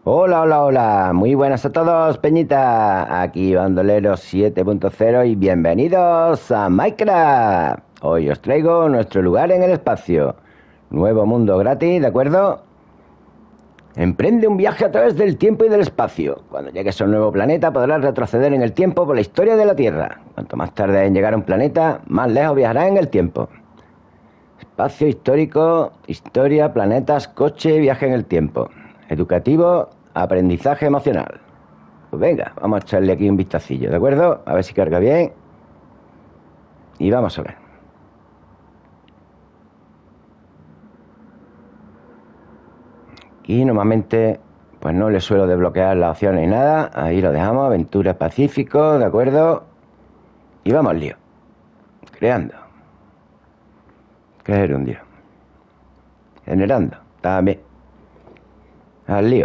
Hola, hola, hola. Muy buenas a todos, Peñita. Aquí Bandolero 7.0 y bienvenidos a Minecraft. Hoy os traigo nuestro lugar en el espacio. Nuevo mundo gratis, ¿de acuerdo? Emprende un viaje a través del tiempo y del espacio. Cuando llegues a un nuevo planeta podrás retroceder en el tiempo por la historia de la Tierra. Cuanto más tarde en llegar a un planeta, más lejos viajarás en el tiempo. Espacio histórico, historia, planetas, coche, viaje en el tiempo. Educativo, aprendizaje emocional. Pues venga, vamos a echarle aquí un vistacillo, ¿de acuerdo? A ver si carga bien. Y vamos a ver. Aquí normalmente pues no le suelo desbloquear las opciones ni nada. Ahí lo dejamos, aventura pacífico, ¿de acuerdo? Y vamos al lío. Creando. Crear un lío. Generando. También. Al lío.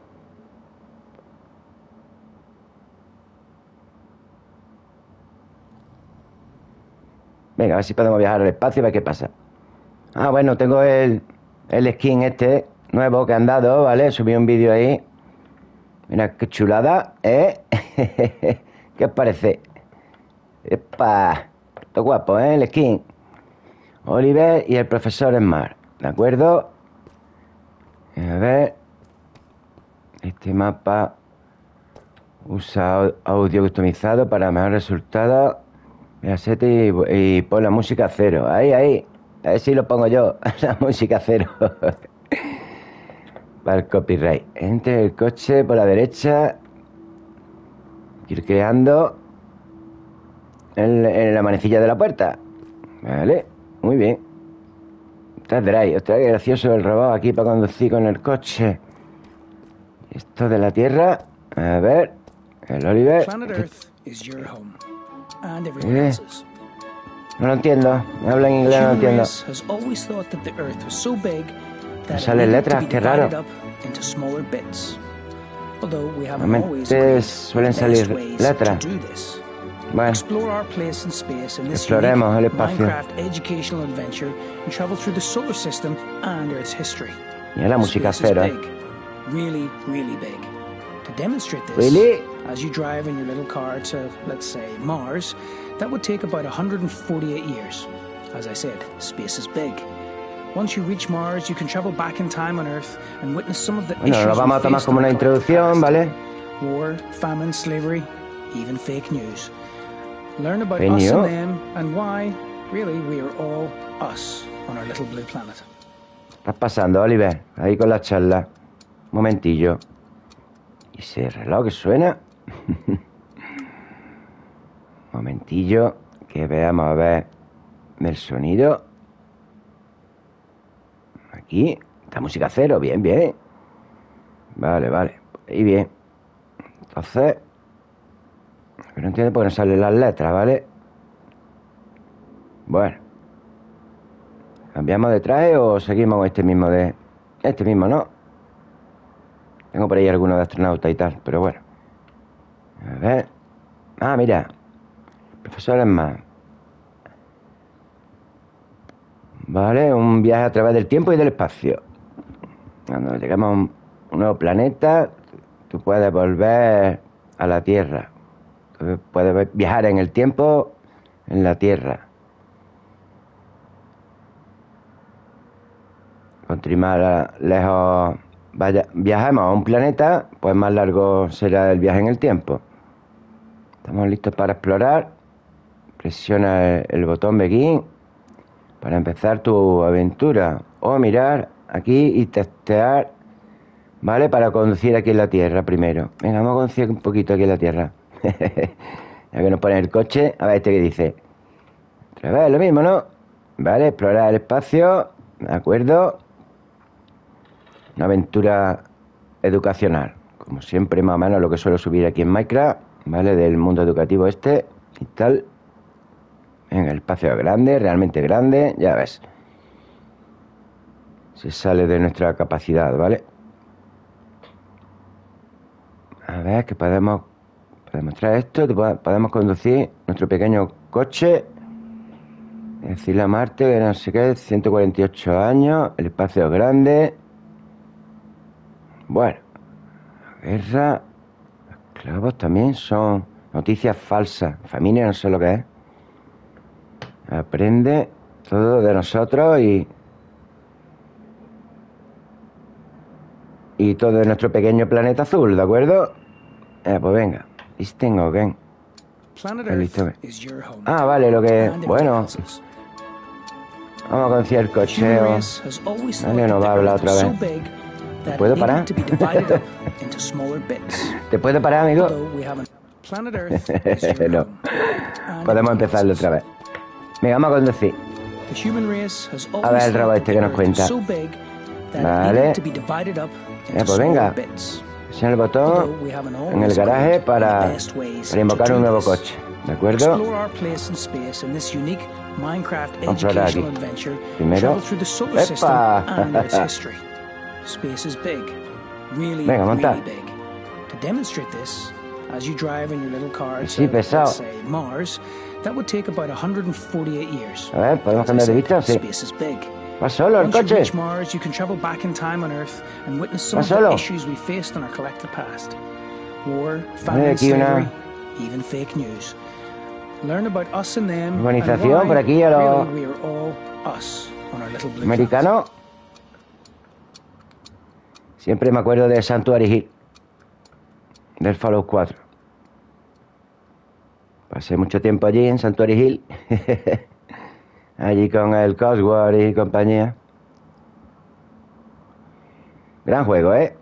Venga, a ver si podemos viajar al espacio y ver qué pasa. Ah, bueno, tengo el skin este nuevo que han dado, ¿vale? Subí un vídeo ahí. Mira qué chulada, ¿eh? ¿Qué os parece? ¡Epa! Está guapo, ¿eh? El skin. Oliver y el profesor Smart, ¿de acuerdo? A ver. Este mapa usa audio customizado para mejor resultado. Mira, sete y pon la música a cero. Ahí, ahí. A ver si lo pongo yo. La música a cero. Para el copyright. Entre el coche por la derecha. Ir creando en la manecilla de la puerta. Vale, muy bien. Está Drive. Ostras, qué gracioso el robot aquí para conducir con el coche. Esto de la Tierra. A ver. El Oliver. Planet Earth is your home and everyone Eh, else's. no lo entiendo. Me habla en The inglés, no lo human entiendo. race has always thought that the Earth was so big Me that it salen needed to letras, be qué raro. divided up into smaller bits. Although we haven't always Normalmente agreed suelen the best salir ways letras. to do this. Bueno, Explore our place in space in this exploremos el unique espacio. Minecraft educational adventure and travel through the solar system and Earth's history. Mira la música Space is cero, big, really, really big. To demonstrate this, Really? as you drive in your little car to, let's say, Mars, that would take about 148 years. As I said, space is big. Once you reach Mars, you can travel back in time on Earth and witness some of the Bueno, issues lo vamos a we tomar faced como in una the collective introducción, past. ¿vale? War, famine, slavery, even fake news. Learn about Fake us news? and them and why, really, we are all us on our little blue planet. Estás pasando, Oliver. Ahí con la charla. Un momentillo. ¿Y ese reloj que suena? Momentillo. Que veamos a ver el sonido. Aquí. Esta música cero. Bien, bien. Vale, vale. Y bien. Entonces. No entiendo por qué no salen las letras, ¿vale? Bueno. ¿Cambiamos de traje o seguimos con este mismo de... Este mismo, ¿no? Tengo por ahí algunos de astronauta y tal, pero bueno. A ver. Ah, mira. Profesores más. Vale, un viaje a través del tiempo y del espacio. Cuando llegamos a un nuevo planeta, tú puedes volver a la Tierra. Tú puedes viajar en el tiempo en la Tierra. Cuanto más lejos viajemos a un planeta, pues más largo será el viaje en el tiempo. Estamos listos para explorar. Presiona el botón Begin para empezar tu aventura. O mirar aquí y testear. ¿Vale? Para conducir aquí en la Tierra primero. Venga, vamos a conducir un poquito aquí en la Tierra. Ya que nos pone el coche. A ver este que dice. Otra vez lo mismo, ¿no? Vale, explorar el espacio. ¿De acuerdo? Una aventura educacional. Como siempre, más o menos lo que suelo subir aquí en Minecraft. ¿Vale? Del mundo educativo este. Y tal. Venga, el espacio es grande, realmente grande. Ya ves. Se sale de nuestra capacidad, ¿vale? A ver, que podemos traer esto. Podemos conducir nuestro pequeño coche. Decirle a Marte que no sé qué, 148 años. El espacio es grande. Bueno, Guerra. Esclavos también son noticias falsas. Familia, no sé lo que es. Aprende todo de nosotros y todo de nuestro pequeño planeta azul, ¿de acuerdo? Pues venga. Listen again. Planet Listo. Earth is your home. Ah, vale, lo que... And Bueno, everything else's. vamos a conocer el The human cocheo. race has always thought Vale, that nos va a the hablar Earth otra was vez. so big that puedo it parar? needed to be divided up into smaller bits. ¿Te puede parar, amigo? Although we haven't. Planet Earth is your No. home. And Podemos everything empezarlo else's. otra vez. Venga, vamos a conducir. The human race has A ver always el rabo thought este that que the nos Earth cuenta. was so big that Vale. it needed to be divided up into pues venga. smaller bits. Presiona el botón Although we haven't en el always garaje agreed on para the best ways invocar to un do nuevo this. coche. ¿De acuerdo? Explore our place in space in this unique Minecraft Vamos a probar educational aquí. adventure. Primero. Travel through the solar system ¡Epa! and Earth's history. Space is big, really, Venga, monta. really big. To demonstrate this, as you drive in your little car Sí, to, pesado. let's say, Mars, that would take about 148 years. A ver, ¿podemos As I cambiar de said, vista? Sí. Space is big. ¿Va solo el Once you coche? reach Mars, you can travel back in time on Earth and witness some ¿Va of the solo? issues we faced in our collective past. War, Vale, famine, aquí una- slavery, even fake news. Learn about us and them. Urbanización, and why, por aquí a los- really, we are all us on our little blue Americano. Siempre me acuerdo de Sanctuary Hill. Del Fallout 4. Pasé mucho tiempo allí en Sanctuary Hill. Allí con el Cosworth y compañía. Gran juego, ¿eh?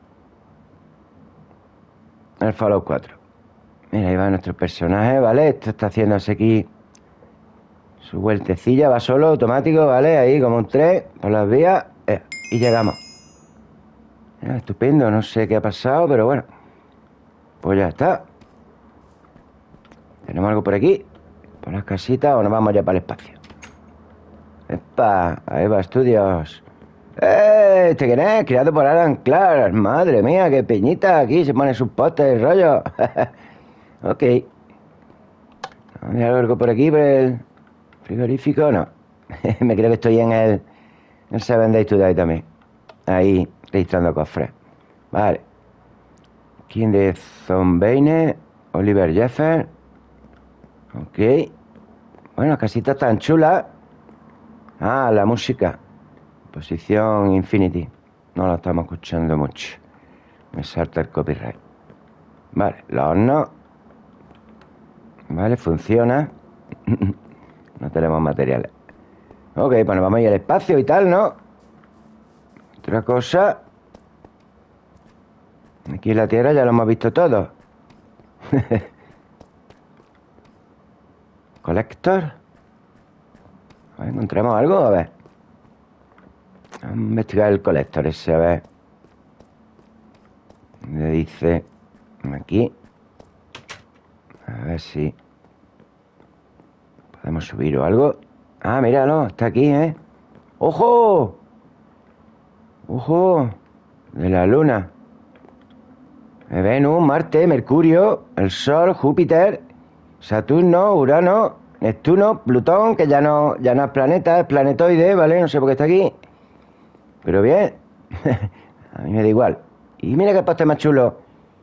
El Fallout 4. Mira, ahí va nuestro personaje, ¿vale? Esto está haciéndose aquí su vueltecilla. Va solo, automático, ¿vale? Ahí como un tren por las vías. Y llegamos. Estupendo, no sé qué ha pasado, pero bueno. Pues ya está. ¿Tenemos algo por aquí? ¿Por las casitas o nos vamos ya para el espacio? ¡Epa! Ahí va, estudios. ¿Este quién es? Creado por Alan Clark. Madre mía, qué peñita. Aquí se pone sus postes, rollo. Ok. ¿Hay algo por aquí, por el frigorífico? No. Me creo que estoy en el 7 Days to Die también. Ahí, registrando cofres. Vale. King de Zombane, Oliver Jeffer. Ok. Bueno, las casitas tan chulas. Ah, la música. Posición Infinity. No la estamos escuchando mucho. Me salta el copyright. Vale, los hornos. Vale, funciona. No tenemos materiales. Ok, pues nos vamos a ir al espacio y tal, ¿no? Otra cosa. Aquí en la Tierra ya lo hemos visto todo. Colector. A ver, ¿encontramos algo? A ver. Vamos a investigar el colector ese, a ver. Le dice... Aquí. A ver si... ¿Podemos subir o algo? Ah, míralo, está aquí, ¿eh? ¡Ojo! ¡Ojo! De la Luna. Venus, Marte, Mercurio, el Sol, Júpiter, Saturno, Urano, Neptuno, Plutón, que ya no es planeta, es planetoide, ¿vale? No sé por qué está aquí. Pero bien. A mí me da igual. Y mira qué poste más chulo.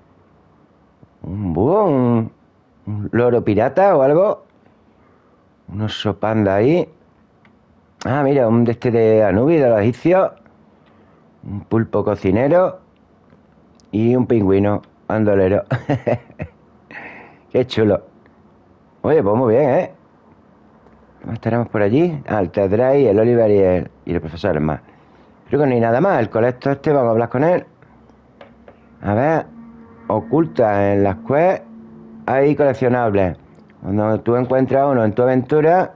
Un búho, un loro pirata o algo. Un oso panda ahí. Ah, mira, un de este de Anubis, de los egipcios. Un pulpo cocinero. Y un pingüino bandolero. Qué chulo. Oye, pues muy bien, ¿eh? ¿Más tenemos por allí? Ah, el Ted Drake, el Oliver y el profesor más. Creo que no hay nada más. El colector este, vamos a hablar con él. A ver. Oculta en las quests hay coleccionables. Cuando tú encuentras uno en tu aventura,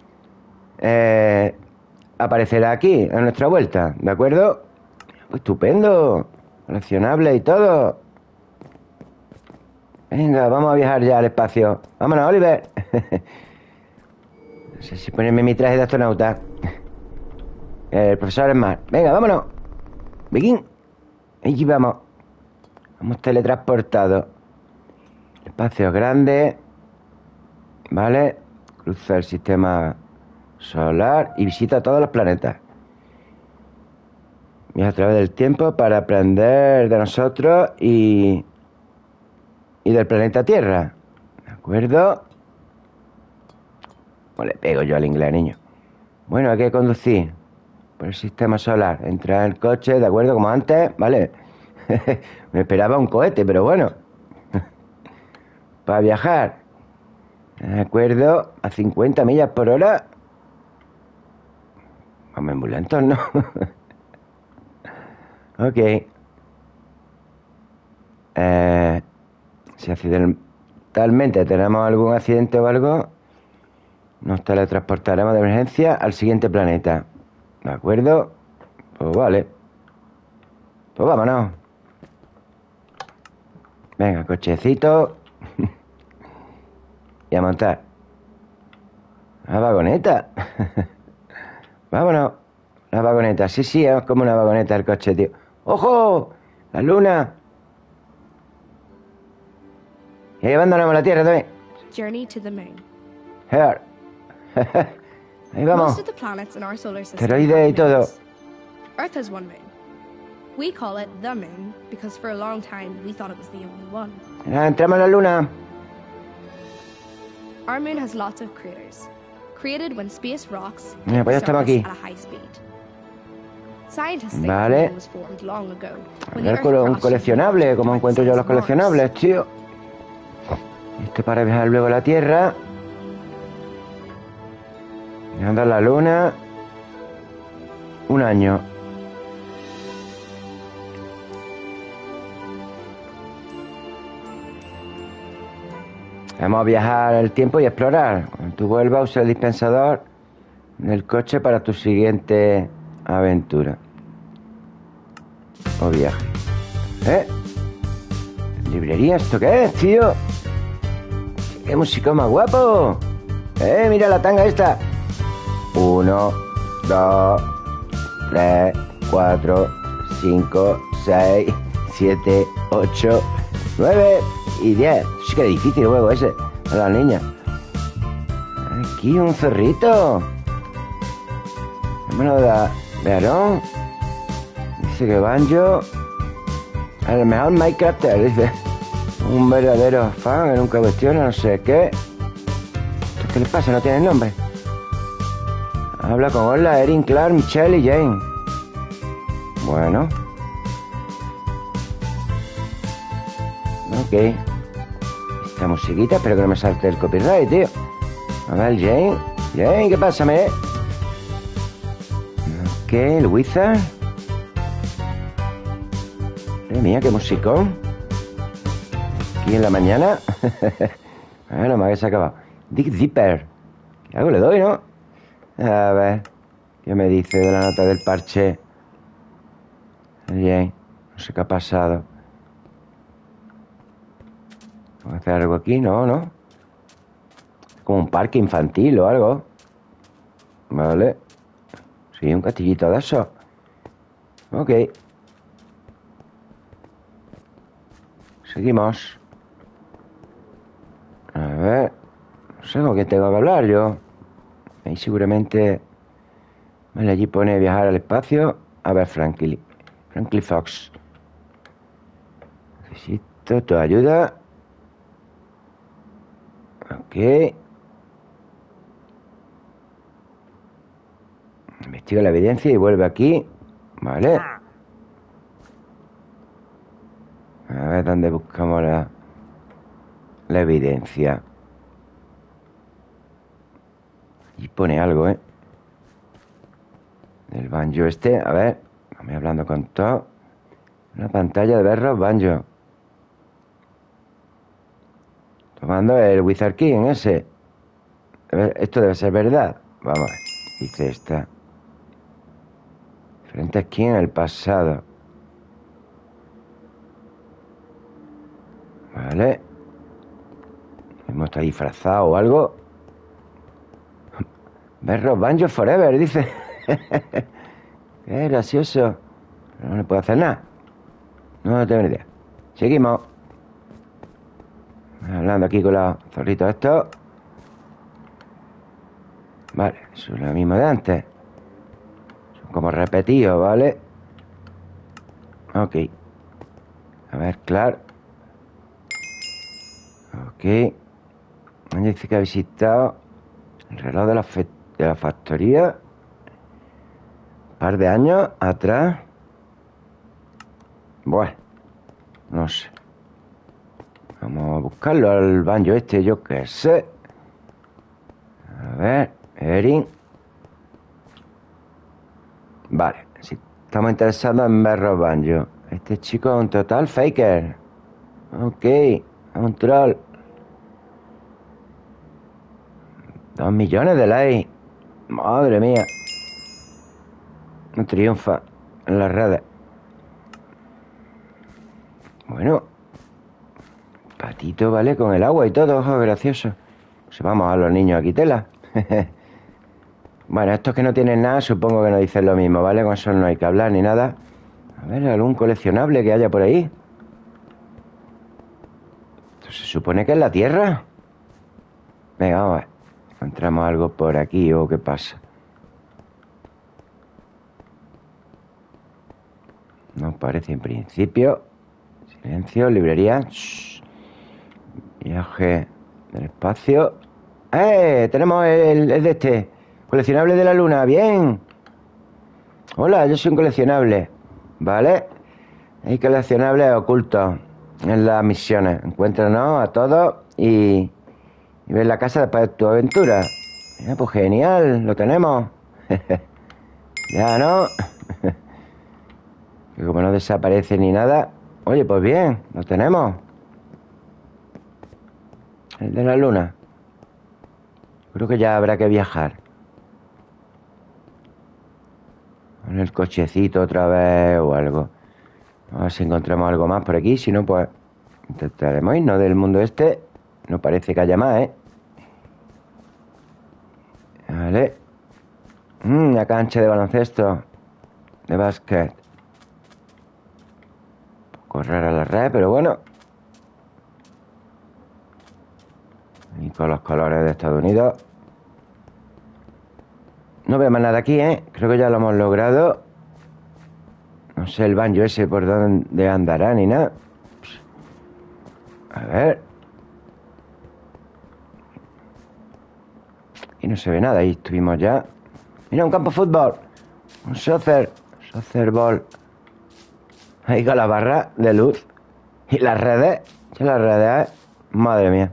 aparecerá aquí, en nuestra vuelta. ¿De acuerdo? Pues estupendo. Coleccionable y todo. Venga, vamos a viajar ya al espacio. Vámonos, Oliver. No sé si ponerme mi traje de astronauta. El profesor es más. Venga, vámonos. Begin. Allí vamos. Vamos teletransportados. El espacio es grande. Vale. Cruza el sistema solar y visita todos los planetas. Viaja a través del tiempo para aprender de nosotros y del planeta Tierra. ¿De acuerdo? Pues le pego yo al inglés, niño. Bueno, hay que conducir por el sistema solar. Entrar en el coche, ¿de acuerdo? Como antes, ¿vale? Me esperaba un cohete, pero bueno. Para viajar. ¿De acuerdo? A 50 millas por hora. Vamos muy lentos, ¿no? Ok. Si accidentalmente tenemos algún accidente o algo, nos teletransportaremos de emergencia al siguiente planeta. ¿De acuerdo? Pues vale. Pues vámonos. Venga, cochecito. Y a montar. La vagoneta. Vámonos. La vagoneta. Sí, es como una vagoneta el coche, tío. ¡Ojo! ¡La luna! Y ahí abandonamos la Tierra también. Journey to the moon. Here. Ahí vamos. Most of the planets in our solar system Asteroide y have todo. moons. Earth has one moon. We call it the moon because for a long time we thought it was the only one. Entramos en la luna. Our moon has lots of craters, created when space rocks Mira, pues ya estamos surface aquí. at a high speed. Scientists think Vale. the moon was formed long ago. When the Es Earth un crossed coleccionable, the como Earth encuentro yo los towards Mars. coleccionables, tío. Esto para viajar luego a la Tierra. Y andar a la luna. Un año. Vamos a viajar el tiempo y explorar. Cuando tú vuelvas, usa el dispensador del coche para tu siguiente aventura o viaje. ¿Eh? ¿Librería? ¿Esto qué es, tío? ¡Qué música más guapo! Mira la tanga esta. 1, 2, 3, 4, 5, 6, 7, 8, 9 y 10. Sí que es difícil el juego ese a la niña. Aquí un zorrito. Bueno, de Aarón. Dice que Banjo el mejor Minecrafter, dice. Un verdadero fan que nunca cuestiona, no sé qué. ¿Qué les pasa? No tienen nombre. Habla con Orla, Erin, Clark, Michelle y Jane. Bueno. Ok. Esta musiquita, espero que no me salte el copyright, tío. A ver, Jane. Jane, ¿qué pasa, me? Ok, el Wizard. Madre mía, qué musicón. Aquí en la mañana. Bueno, me habéis acabado. Dick Zipper. ¿Qué hago? Le doy, ¿no? A ver. ¿Qué me dice de la nota del parche? Bien. No sé qué ha pasado. ¿Puedo hacer algo aquí? No, no. Como un parque infantil o algo. Vale. Sí, un castillito de eso. Ok. Seguimos. A ver. No sé con qué tengo que hablar yo. Ahí seguramente... Vale, allí pone viajar al espacio. A ver, Franklin Fox. Necesito tu ayuda. Ok. Investiga la evidencia y vuelve aquí. Vale. A ver dónde buscamos la evidencia. Y pone algo, ¿eh? Del banjo este. A ver. Vamos hablando con todo. Una pantalla de berros banjo. Tomando el Wizard King ese. Esto debe ser verdad. Vamos a ver. Dice esta. Diferentes King en el pasado. Vale. Hemos estado disfrazado o algo. Berros Banjo Forever, dice. Qué gracioso. Pero no le puedo hacer nada. No tengo ni idea. Seguimos. Hablando aquí con los zorritos estos. Vale, eso es lo mismo de antes. Son como repetidos, ¿vale? Ok. A ver, claro. Ok. Dice que ha visitado el reloj de la factoría un par de años atrás. Bueno, no sé. Vamos a buscarlo al banjo este, yo qué sé. A ver, Erin. Vale, si estamos interesados en ver los banjos. Este chico es un total faker. Ok, es un troll. 2 millones de likes. Madre mía. No triunfa en las redes. Bueno, patito, ¿vale? Con el agua y todo, ojo, gracioso. Pues vamos a los niños aquí, tela. Bueno, estos que no tienen nada, supongo que nos dicen lo mismo, ¿vale? Con eso no hay que hablar ni nada. A ver, algún coleccionable que haya por ahí. ¿Esto se supone que es la Tierra? Venga, vamos a ver. ¿Encontramos algo por aquí o qué pasa? No parece en principio. Silencio, librería. Shh. Viaje del espacio. Tenemos el de este. Coleccionable de la luna. Bien. Hola, yo soy un coleccionable. ¿Vale? Hay coleccionables ocultos en las misiones. Encuéntranos a todos y ves la casa después de tu aventura. Mira, pues genial, lo tenemos. Ya, ¿no? Que como no desaparece ni nada. Oye, pues bien, lo tenemos. El de la luna. Creo que ya habrá que viajar. Con el cochecito otra vez o algo. A ver si encontramos algo más por aquí. Si no, pues intentaremos irnos del mundo este. No parece que haya más, ¿eh? Vale. Una cancha de baloncesto. De básquet. Correr a la red, pero bueno. Y con los colores de Estados Unidos. No veo más nada aquí, ¿eh? Creo que ya lo hemos logrado. No sé el banjo ese por dónde andará ni nada. A ver. Y no se ve nada. Ahí estuvimos ya. Mira, un campo de fútbol. Un soccer ball. Ahí con la barra de luz. Y las redes. ¿Qué las redes? Madre mía.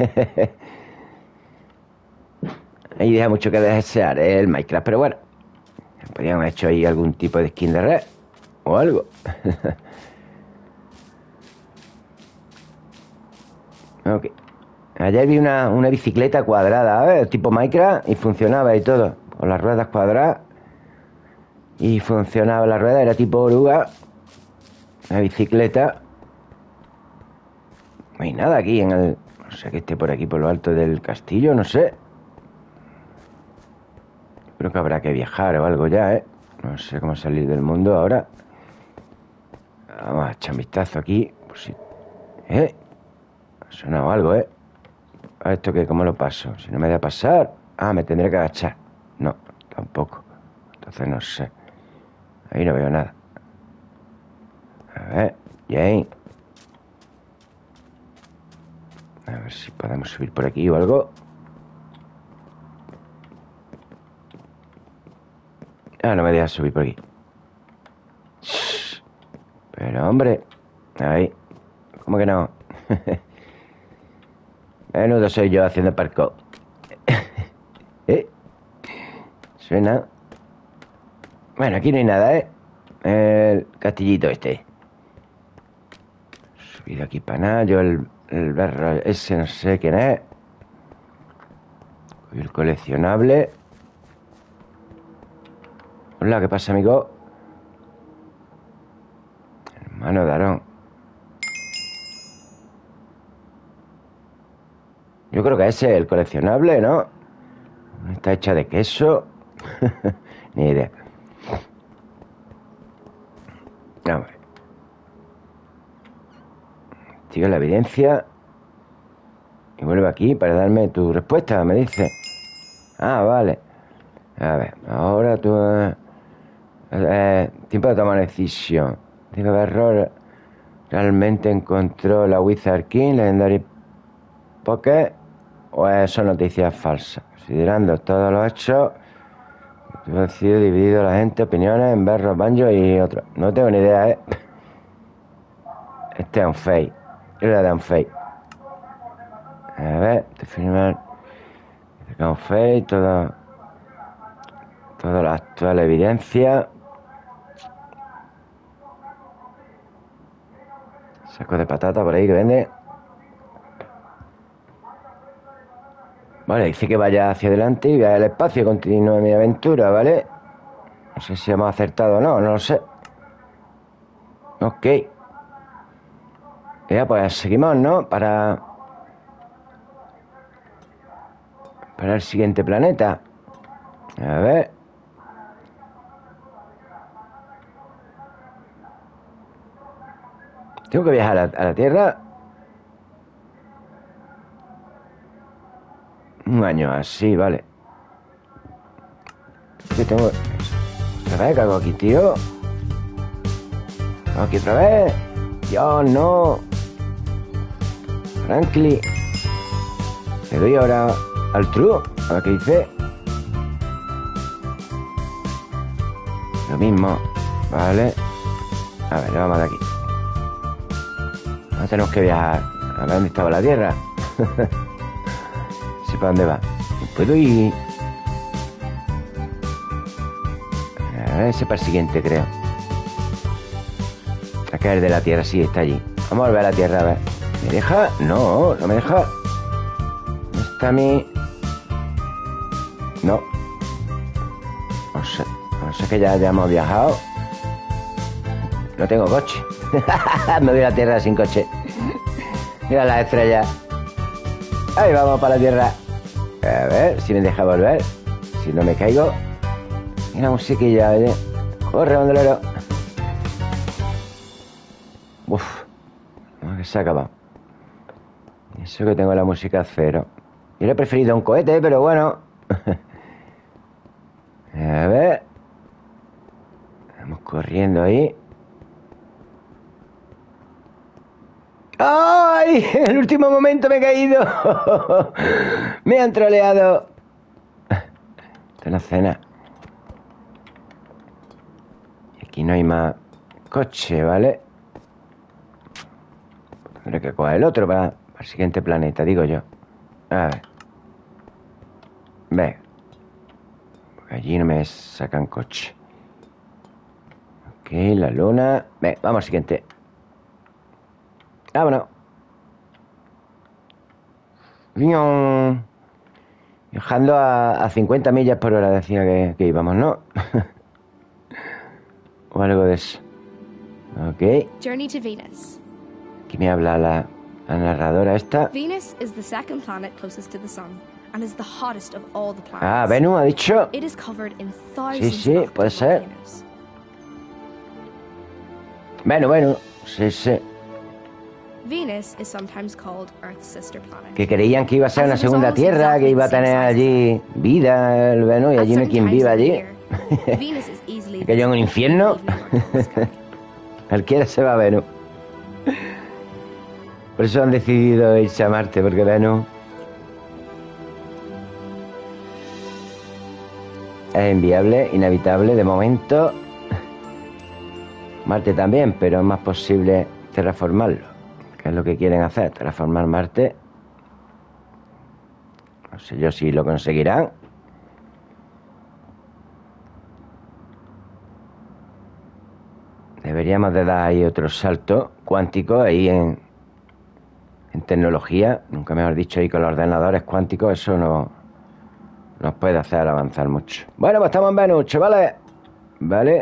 Ahí deja mucho que desear, ¿eh? El Minecraft. Pero bueno. Podrían haber hecho ahí algún tipo de skin de red. O algo. Ok. Ayer vi una bicicleta cuadrada, ¿ves? Tipo Minecraft. Y funcionaba y todo. Con las ruedas cuadradas. Y funcionaba la rueda. Era tipo oruga. La bicicleta. No hay nada aquí en el... No sé que esté por aquí, por lo alto del castillo. No sé. Creo que habrá que viajar o algo ya, ¿eh? No sé cómo salir del mundo ahora. Vamos a echar un vistazo aquí. Por si... Ha sonado algo, ¿eh? ¿A esto qué? ¿Cómo lo paso? Si no me da pasar... Ah, me tendré que agachar. No, tampoco. Entonces no sé. Ahí no veo nada. A ver, Jane. A ver si podemos subir por aquí o algo. Ah, no me dejas subir por aquí. Shh. Pero, hombre. Ahí. ¿Cómo que no? Menudo soy yo haciendo parkour. Suena. Bueno, aquí no hay nada, ¿eh? El castillito este. Subido aquí para nada. Yo el berro ese no sé quién es. Y el coleccionable. Hola, ¿qué pasa, amigo? Hermano de Aarón. Yo creo que ese es el coleccionable, ¿no? Está hecha de queso. Ni idea. Vamos a ver. Sigue la evidencia. Y vuelve aquí para darme tu respuesta, me dice. Ah, vale. A ver, ahora tú... tiempo de tomar una decisión. Digo, error. ¿Realmente encontró la Wizard King Legendary Pocket? ¿O son noticias falsas? Considerando todos los hechos, ha sido dividido la gente, opiniones en berros, banjos y otros. No tengo ni idea, ¿eh? Este es un fake. Yo le voy a dar un fake. A ver, te firmar. Es un fake, toda la actual evidencia. Saco de patata por ahí que vende. Vale, dice que vaya hacia adelante y vaya al espacio y continúe mi aventura, ¿vale? No sé si hemos acertado o no, no lo sé. Ok. Ya, pues seguimos, ¿no? Para el siguiente planeta. A ver. Tengo que viajar a la Tierra. Un año así, vale. Yo tengo... ¿Otra vez? ¿Qué hago aquí, tío? ¿Hago aquí otra vez? Dios, no. Franklin. Le doy ahora al true. A ver qué dice. Lo mismo. Vale. A ver, vamos de aquí. Ahora tenemos que viajar. A ver dónde estaba la Tierra. No sé para dónde va. ¿Puedo ir? A ver, ese para el siguiente, creo. A caer de la Tierra, sí, está allí. Vamos a volver a la Tierra, a ver. ¿Me deja? No, no me deja. ¿Dónde está mi...? No. No sé que ya hemos viajado. No tengo coche. Me voy a la Tierra sin coche. Mira las estrellas. Ahí vamos para la Tierra. A ver si me deja volver. Si no me caigo. Mira musiquilla, oye. Corre, bandolero. Uf. Que se ha acabado. Eso que tengo la música a cero. Yo le he preferido un cohete, pero bueno. A ver. Vamos corriendo ahí. ¡Ay! En el último momento me he caído. Me han troleado. Esta es la cena. Aquí no hay más coche, ¿vale? Tendré que coger el otro para el siguiente planeta, digo yo. A ver. Ve. Porque allí no me sacan coche. Ok, la luna. Ve, vamos al siguiente. Vámonos. Viajando a 50 millas por hora, decía que íbamos, ¿no? O algo de eso. Ok. Journey to Venus. Aquí me habla la narradora esta. Venus is the second planet closest to the sun and is the hottest of all the planets. Ah, Venus ha dicho. It is covered in thousands Sí, of puede ser. volcanoes. Venus. Sí. Venus is sometimes called Earth's sister planet. Que creían que iba a ser una segunda tierra, que iba a tener allí vida el Venus y allí no hay quien viva allí. Que yo en un infierno. Cualquiera se va a Venus. Por eso han decidido irse a Marte, porque Venus es inviable, inhabitable de momento. Marte también, pero es más posible terraformarlo, que es lo que quieren hacer, terraformar Marte. No sé yo si lo conseguirán. Deberíamos de dar ahí otro salto cuántico ahí en tecnología, nunca mejor dicho, ahí con los ordenadores cuánticos. Eso no nos puede hacer avanzar mucho. Bueno, pues estamos en Venus, chavales. Vale.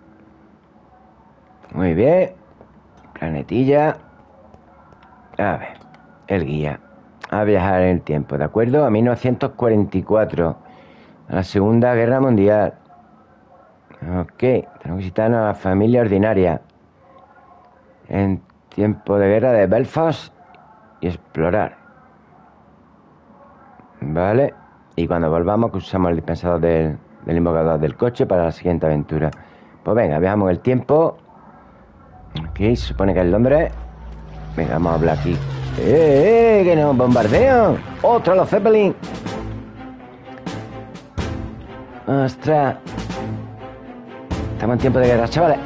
Muy bien. Planetilla. A ver, el guía. A viajar en el tiempo, ¿de acuerdo? A 1944, a la Segunda Guerra Mundial. Ok, tenemos que visitar a la familia ordinaria en tiempo de guerra de Belfast y explorar. Vale. Y cuando volvamos, que usamos el dispensador del invocador del coche para la siguiente aventura. Pues venga, viajamos el tiempo. Aquí se supone que es Londres. Venga, vamos a hablar aquí. Que nos bombardean! ¡Otra los Zeppelin! ¡Ostras! Estamos en tiempo de guerra, chavales.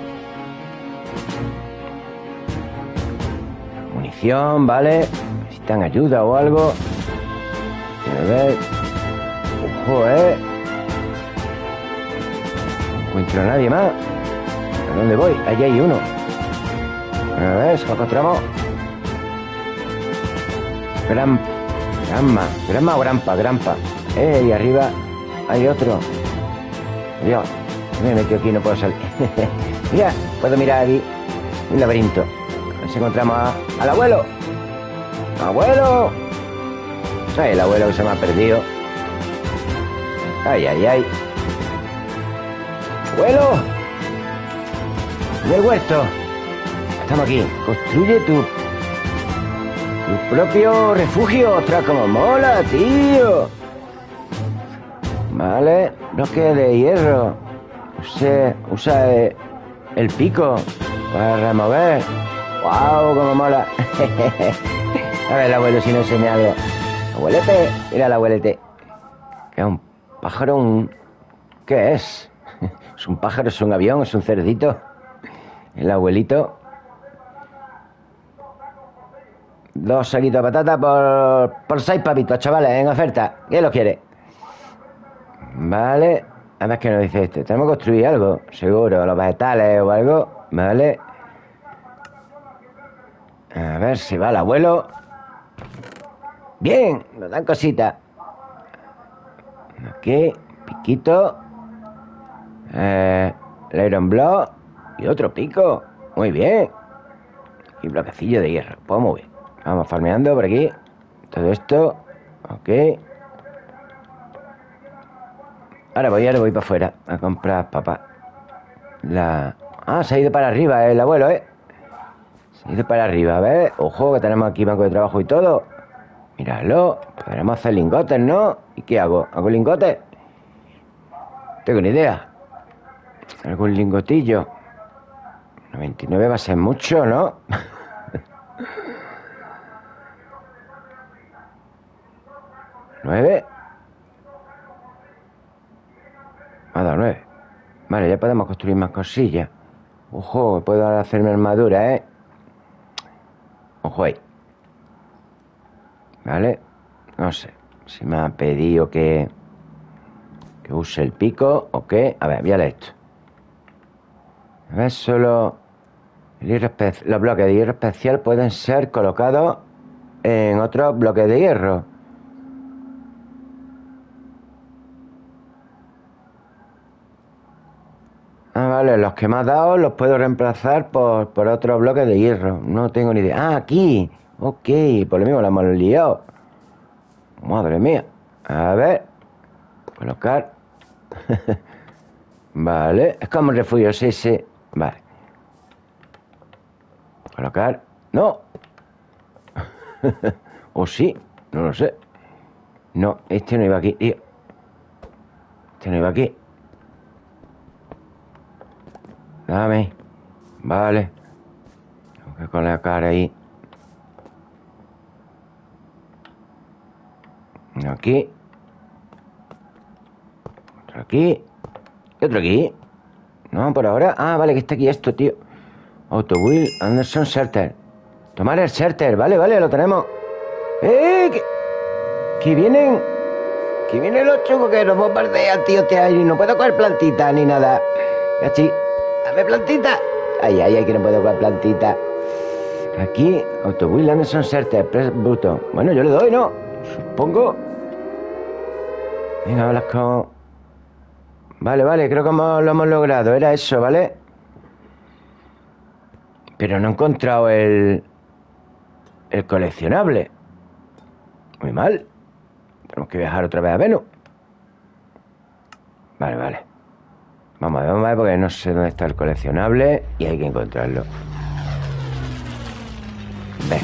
Munición, ¿vale? Necesitan ayuda o algo. A ver. ¡Ojo, No encuentro a nadie más. ¿A dónde voy? Allí hay uno. A ver, si lo encontramos. Granma o Grampa. Y arriba hay otro. Dios, me he metido aquí, no puedo salir. Mira, puedo mirar aquí un laberinto. A ver si encontramos al abuelo. ¡Abuelo! Ay, el abuelo que se me ha perdido. Ay. ¡Abuelo! Del huerto. Estamos aquí. Construye tu propio refugio. Ostras, como mola, tío. Vale, bloque de hierro. Usa el pico para remover. ¡Wow! Como mola. A ver, el abuelo si no enseña algo. Abuelete, mira el abuelete. ¿Qué es un pájaro? ¿Qué es? ¿Es un pájaro? ¿Es un avión? ¿Es un cerdito? El abuelito. 2 saquitos de patata por 6 papitos, chavales, en oferta. ¿Quién lo quiere? Vale. A ver qué nos dice este. Tenemos que construir algo, seguro. Los vegetales o algo. Vale. A ver si va el abuelo. Bien, nos dan cositas. Aquí, piquito. El Iron Block. Y otro pico. Muy bien. Y bloquecillo de hierro. Pues muy bien. Vamos farmeando por aquí. Todo esto. Ok. Ahora voy para afuera a comprar papas. Se ha ido para arriba el abuelo, Se ha ido para arriba, a ver. Ojo, que tenemos aquí banco de trabajo y todo. Míralo. Podremos hacer lingotes, ¿no? ¿Y qué hago? ¿Hago lingotes? Tengo ni idea. ¿Algún lingotillo? 99 va a ser mucho, ¿no? ¿9? Me ha dado 9. Vale, ya podemos construir más cosillas. Ojo, puedo hacerme armadura, Ojo ahí. Vale. No sé si me ha pedido que use el pico o qué. A ver, voy a leer esto. A ver, solo los bloques de hierro especial pueden ser colocados en otros bloques de hierro. Vale, los que me has dado los puedo reemplazar por otros bloques de hierro. No tengo ni idea. Aquí. Ok, por lo mismo la hemos liado. Madre mía. A ver. Colocar. Vale. Es como un refugio, sí. Vale. Colocar. No. O sí. No lo sé. No, este no iba aquí, tío. Este no iba aquí. Dame. Vale. Tengo que colocar ahí. Aquí. Otro aquí. ¿Y otro aquí? No, por ahora. Vale, que está aquí esto, tío. Autowheel Anderson Shelter. Tomar el shelter. Vale, lo tenemos. Que vienen. Que vienen los chungos que nos bombardean, tío. Y no puedo coger plantita ni nada. Así. Dame plantita. Ay, que no puedo coger plantita. Aquí, Autowheel Anderson Shelter. Press button. Bueno, yo le doy, ¿no? Supongo. Venga, hablas con... Vale, creo que lo hemos logrado. Era eso, ¿vale? Pero no he encontrado el coleccionable. Muy mal. Tenemos que viajar otra vez a Venus. Vale. Vamos a ver porque no sé dónde está el coleccionable y hay que encontrarlo. Venga.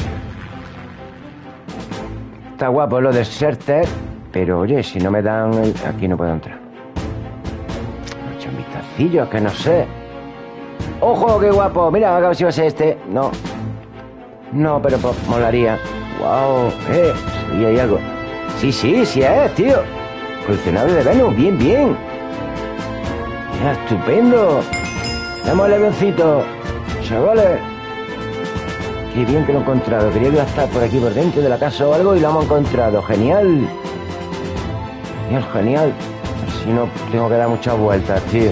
Está guapo lo de Shelter, pero oye, si no me dan... Aquí no puedo entrar. He hecho un vistacillo, que no sé. ¡Ojo, qué guapo! Mira, a ver si va a ser este. No. No, pero molaría. ¡Wow! Sí, hay algo. Sí, es, tío. Coleccionable de Venus. Bien, bien. Mira, estupendo. Damos el avioncito. Chavales. Qué bien que lo he encontrado. Quería que iba a estar por aquí, por dentro de la casa o algo, y lo hemos encontrado. Genial. Genial. Si no, tengo que dar muchas vueltas, tío.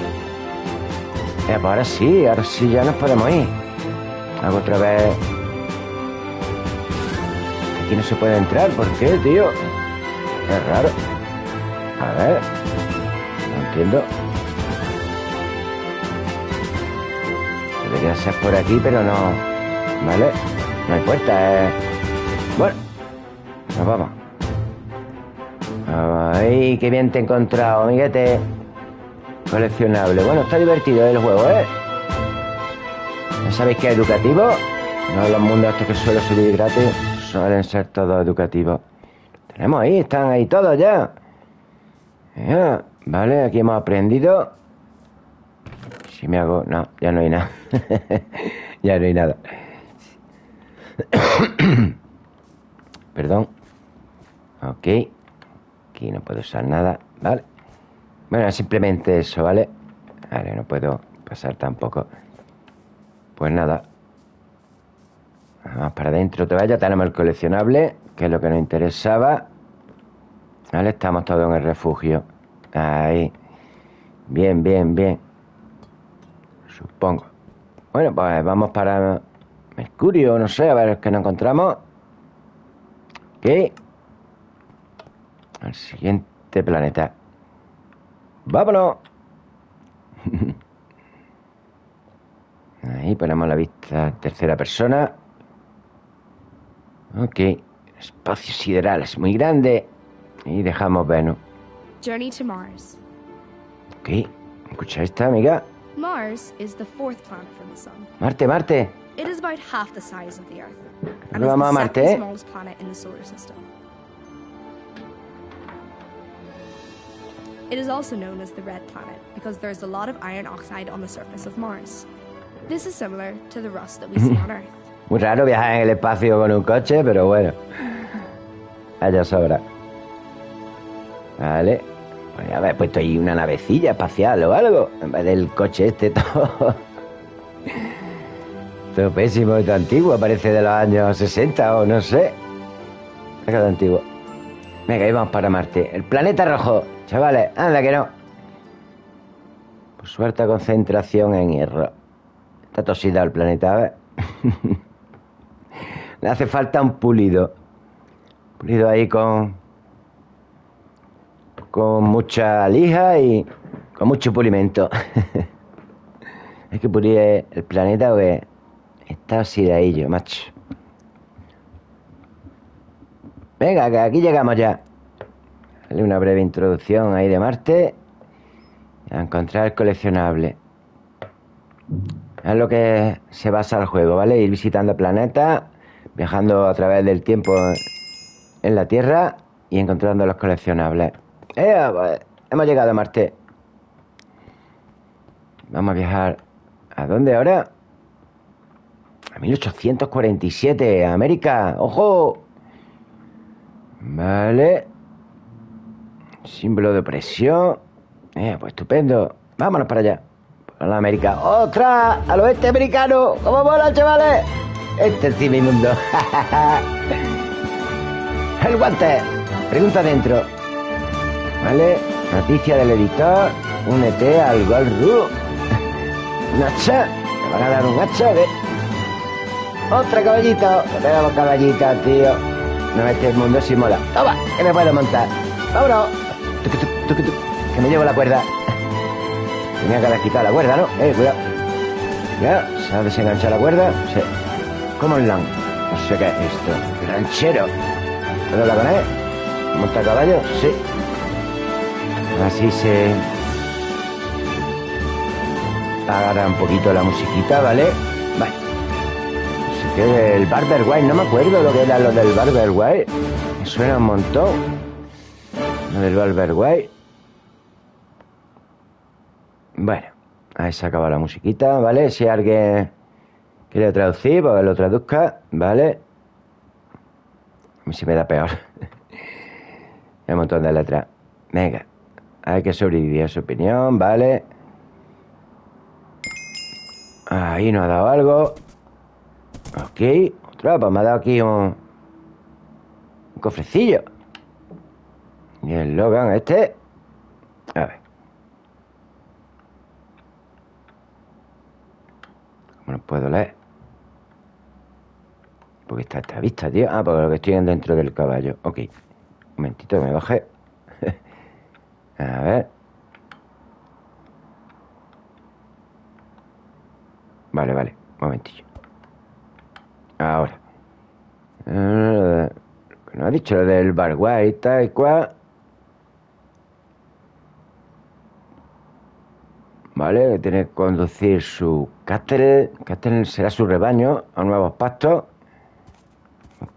Pues ahora sí ya nos podemos ir. Hago otra vez. Aquí no se puede entrar. ¿Por qué, tío? Es raro. A ver. No entiendo. Debería ser por aquí, pero no. ¿Vale? No hay puerta, Bueno. Nos vamos. Ay, qué bien te he encontrado, amiguete. Coleccionable. Bueno, está divertido el juego, ¿Ya sabéis que es educativo? No, los mundos estos que suelo subir gratis suelen ser todos educativos. Tenemos ahí, están ahí todos ya. Vale, aquí hemos aprendido. Si me hago... No, ya no hay nada. Ya no hay nada. Perdón. Ok. Aquí no puedo usar nada. Vale. Bueno, simplemente eso, ¿vale? Vale, no puedo pasar tampoco. Pues nada. Vamos para adentro otra vez. Ya tenemos el coleccionable, que es lo que nos interesaba. Vale, estamos todos en el refugio. Ahí. Bien, bien, bien. Supongo. Bueno, pues vamos para Mercurio, no sé, a ver qué nos encontramos. Ok. Al siguiente planeta. ¡Vámonos! Ahí ponemos la vista tercera persona. Ok. Espacio sideral es muy grande. Y dejamos Venus. Journey to Mars. Ok. Escucha esta, amiga. Mars is the fourth planet from the sun. Marte. It is about half the size of the Earth. And Nos is vamos a the Marte, second smallest planet in the solar system. It is also known as the red planet because there is a lot of iron oxide on the surface of Mars. This is similar to the rust that we see on Earth. Muy raro viajar en el espacio con un coche, pero bueno. Allá sobra. Vale. Podría haber puesto ahí una navecilla espacial o algo, en vez del coche este todo. Todo pésimo y todo antiguo. Parece de los años 60 o no sé. Ha quedado antiguo. Venga, ahí vamos para Marte. El planeta rojo. Chavales, anda que no. Por suerte, concentración en hierro. Está tosida el planeta, ¿ves? Le hace falta un pulido. Pulido ahí con mucha lija y con mucho pulimento. Hay que pulir el planeta porque está oxidadillo, macho. Venga, que aquí llegamos ya. Dale una breve introducción ahí de Marte. A encontrar el coleccionable. Es lo que se basa el juego, ¿vale? Ir visitando planetas, viajando a través del tiempo en la Tierra y encontrando los coleccionables. Pues, hemos llegado a Marte. Vamos a viajar. ¿A dónde ahora? A 1847, América. ¡Ojo! Vale. Símbolo de opresión. Pues estupendo. Vámonos para allá. Para la América. ¡Ostras! ¡Al oeste americano! ¿Cómo mola, chavales? Este es mi mundo. El guante. Pregunta adentro. Vale. Noticia del editor. Únete al Gold Room. Un hacha. ¿Me van a dar un hacha? ¡Otra caballito! Que tenemos caballitos, tío. No, este mundo sí mola. ¡Toma! Que me puedo montar. ¡Vámonos! Que me llevo la cuerda. Tenía que haber quitado la cuerda, ¿no? Cuidado. Ya, ¿se ha desenganchado la cuerda? Sí. ¿Cómo el lan? No sé qué es esto. Ranchero. ¿Puedo hablar con él? ¿Monta a caballo? Sí. Así se agarra un poquito la musiquita, ¿vale? Vale. No sé qué, el Barber White. No me acuerdo lo que era lo del Barber White. Me suena un montón. Lo del Barber White. Bueno, Ahí se acaba la musiquita, ¿vale? Si alguien quiere traducir, pues lo traduzca, ¿vale? A mí se me da peor. Hay un montón de letras. Venga, hay que sobrevivir a su opinión, ¿vale? Ahí nos ha dado algo. Ok. Otra, pues me ha dado aquí un cofrecillo. Y el Logan este. A ver. ¿Cómo lo puedo leer? Porque está esta vista, tío. Ah, porque lo que estoy dentro del caballo. Ok. Un momentito que me baje. A ver. Vale, vale. Un momentillo. Ahora. No ha dicho lo del barguay y tal y cual. Vale, que tiene que conducir su cattle. Cattle será su rebaño a nuevos pastos. Ok.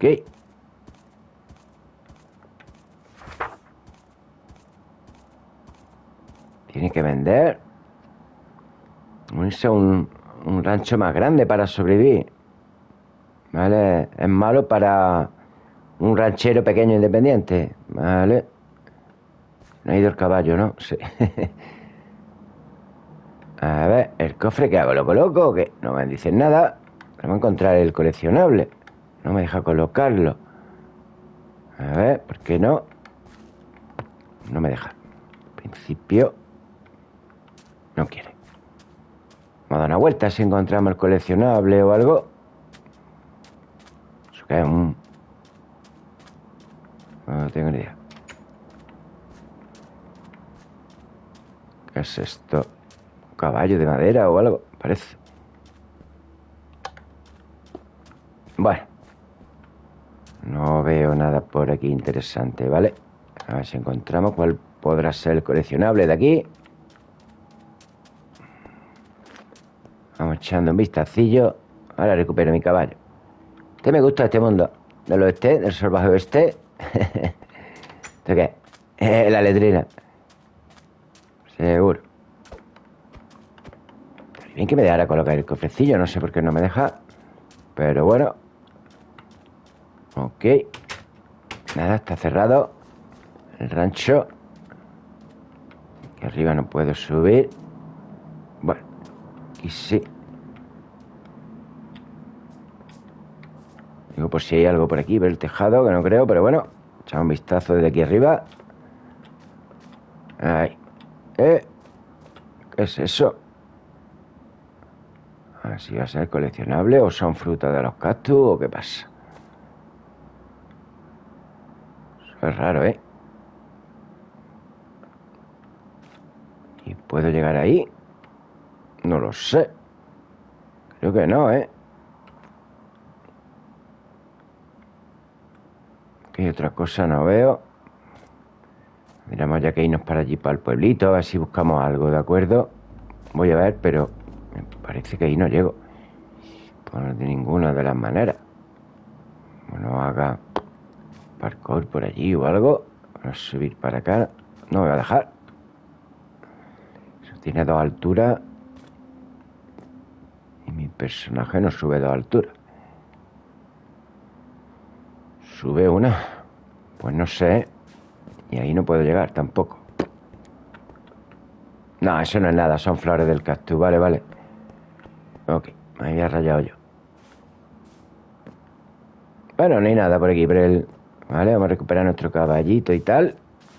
Tiene que vender. Unirse a un rancho más grande para sobrevivir. Vale, es malo para un ranchero pequeño independiente. Vale. No ha ido el caballo, ¿no? Sí. A ver, ¿el cofre qué hago? ¿Lo coloco o qué? No me dicen nada. Vamos a encontrar el coleccionable. No me deja colocarlo. A ver, ¿por qué no? No me deja. En principio no quiere. Vamos a dar una vuelta si encontramos el coleccionable o algo. Eso que es un... No tengo ni idea. ¿Qué es esto? ¿Un caballo de madera o algo? Parece. Bueno. No veo nada por aquí interesante, ¿vale? A ver si encontramos cuál podrá ser el coleccionable de aquí. Vamos echando un vistacillo. Ahora recupero mi caballo. Este me gusta, este mundo. Del oeste, del salvaje oeste. ¿Esto qué? La letrina. Seguro. Bien que me dejara colocar el cofrecillo. No sé por qué no me deja. Pero bueno. Ok. Nada, está cerrado el rancho. Aquí arriba no puedo subir. Bueno, aquí sí. Digo, por si hay algo por aquí, ver el tejado, que no creo, pero bueno. Echamos un vistazo desde aquí arriba. Ahí. ¿Qué es eso? A ver si va a ser coleccionable o son frutas de los cactus o qué pasa. Eso es raro, ¿eh? ¿Y puedo llegar ahí? No lo sé. Creo que no, ¿eh? ¿Qué otra cosa no veo? Miramos ya que irnos para allí, para el pueblito, a ver si buscamos algo, ¿de acuerdo? Voy a ver, pero me parece que ahí no llego. Pues de ninguna de las maneras. Bueno, haga parkour por allí o algo. Vamos a subir para acá. No me va a dejar. Eso tiene 2 alturas. Y mi personaje no sube 2 alturas. Sube una. Pues no sé. Y ahí no puedo llegar tampoco. No, eso no es nada. Son flores del cactus. Vale, vale. Ok. Me había rayado yo. Bueno, no hay nada por aquí. Pero vale, vamos a recuperar nuestro caballito y tal.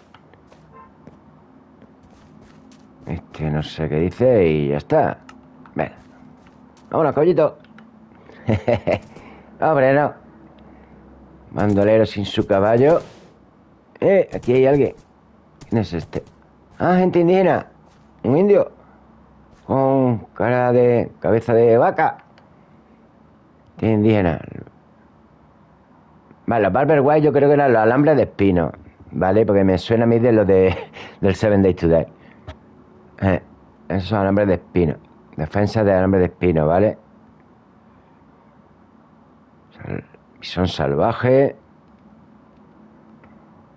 Este no sé qué dice y ya está. Venga. Vámonos, caballito. Hombre, no. Bandolero sin su caballo. Aquí hay alguien. ¿Quién es este? Ah, gente indígena. Un indio. Con cara de... cabeza de vaca. Tiene indígena. Vale, los Barber White yo creo que eran los alambres de espino. ¿Vale? Porque me suena a mí de los del Seven Days to Die. Esos son alambres de espino. Defensa de alambres de espino, ¿vale? Son salvajes.